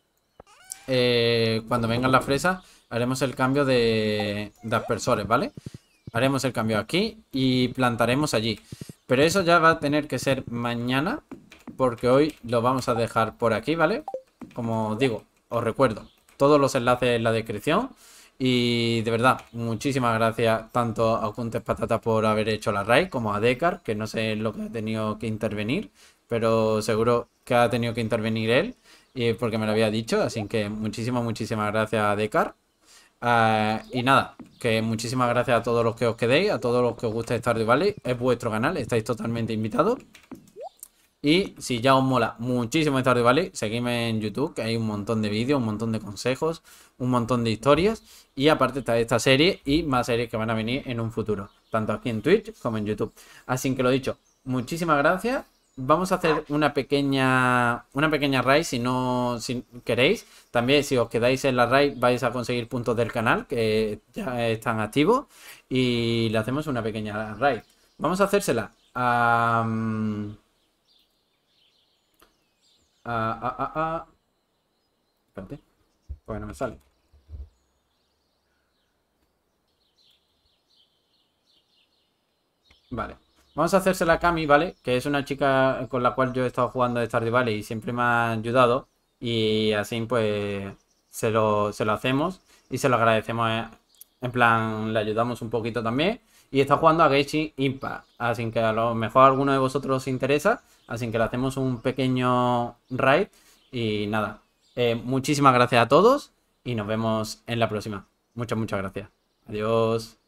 Eh, cuando vengan las fresas, haremos el cambio de, de aspersores, ¿vale? Haremos el cambio aquí y plantaremos allí. Pero eso ya va a tener que ser mañana, porque hoy lo vamos a dejar por aquí, ¿vale? Como digo, os recuerdo, todos los enlaces en la descripción. Y de verdad, muchísimas gracias tanto a Juntes Patata por haber hecho la raid, como a Decar, que no sé lo que ha tenido que intervenir, pero seguro que ha tenido que intervenir él, y porque me lo había dicho. Así que muchísimas, muchísimas gracias a Decar. Uh, y nada, que muchísimas gracias a todos los que os quedéis, a todos los que os guste Stardew Valley. Es vuestro canal, estáis totalmente invitados. Y si ya os mola muchísimo Stardew Valley, seguidme en YouTube, que hay un montón de vídeos, un montón de consejos, un montón de historias. Y aparte está esta serie y más series que van a venir en un futuro, tanto aquí en Twitch como en YouTube. Así que lo dicho, muchísimas gracias. vamos a hacer una pequeña una pequeña raid si no si queréis. También si os quedáis en la raid vais a conseguir puntos del canal que ya están activos y le hacemos una pequeña raid. Vamos a hacérsela a... mm, a, a, a, a... Espérate, porque no me sale. Vale. Vamos a hacérsela a Cami, ¿vale? Que es una chica con la cual yo he estado jugando de Stardew Valley y siempre me ha ayudado. Y así pues se lo, se lo hacemos y se lo agradecemos. eh, En plan, le ayudamos un poquito también. Y está jugando a Genshin Impact. Así que a lo mejor a alguno de vosotros os interesa. Así que le hacemos un pequeño raid. Y nada. Eh, muchísimas gracias a todos. Y nos vemos en la próxima. Muchas, muchas gracias. Adiós.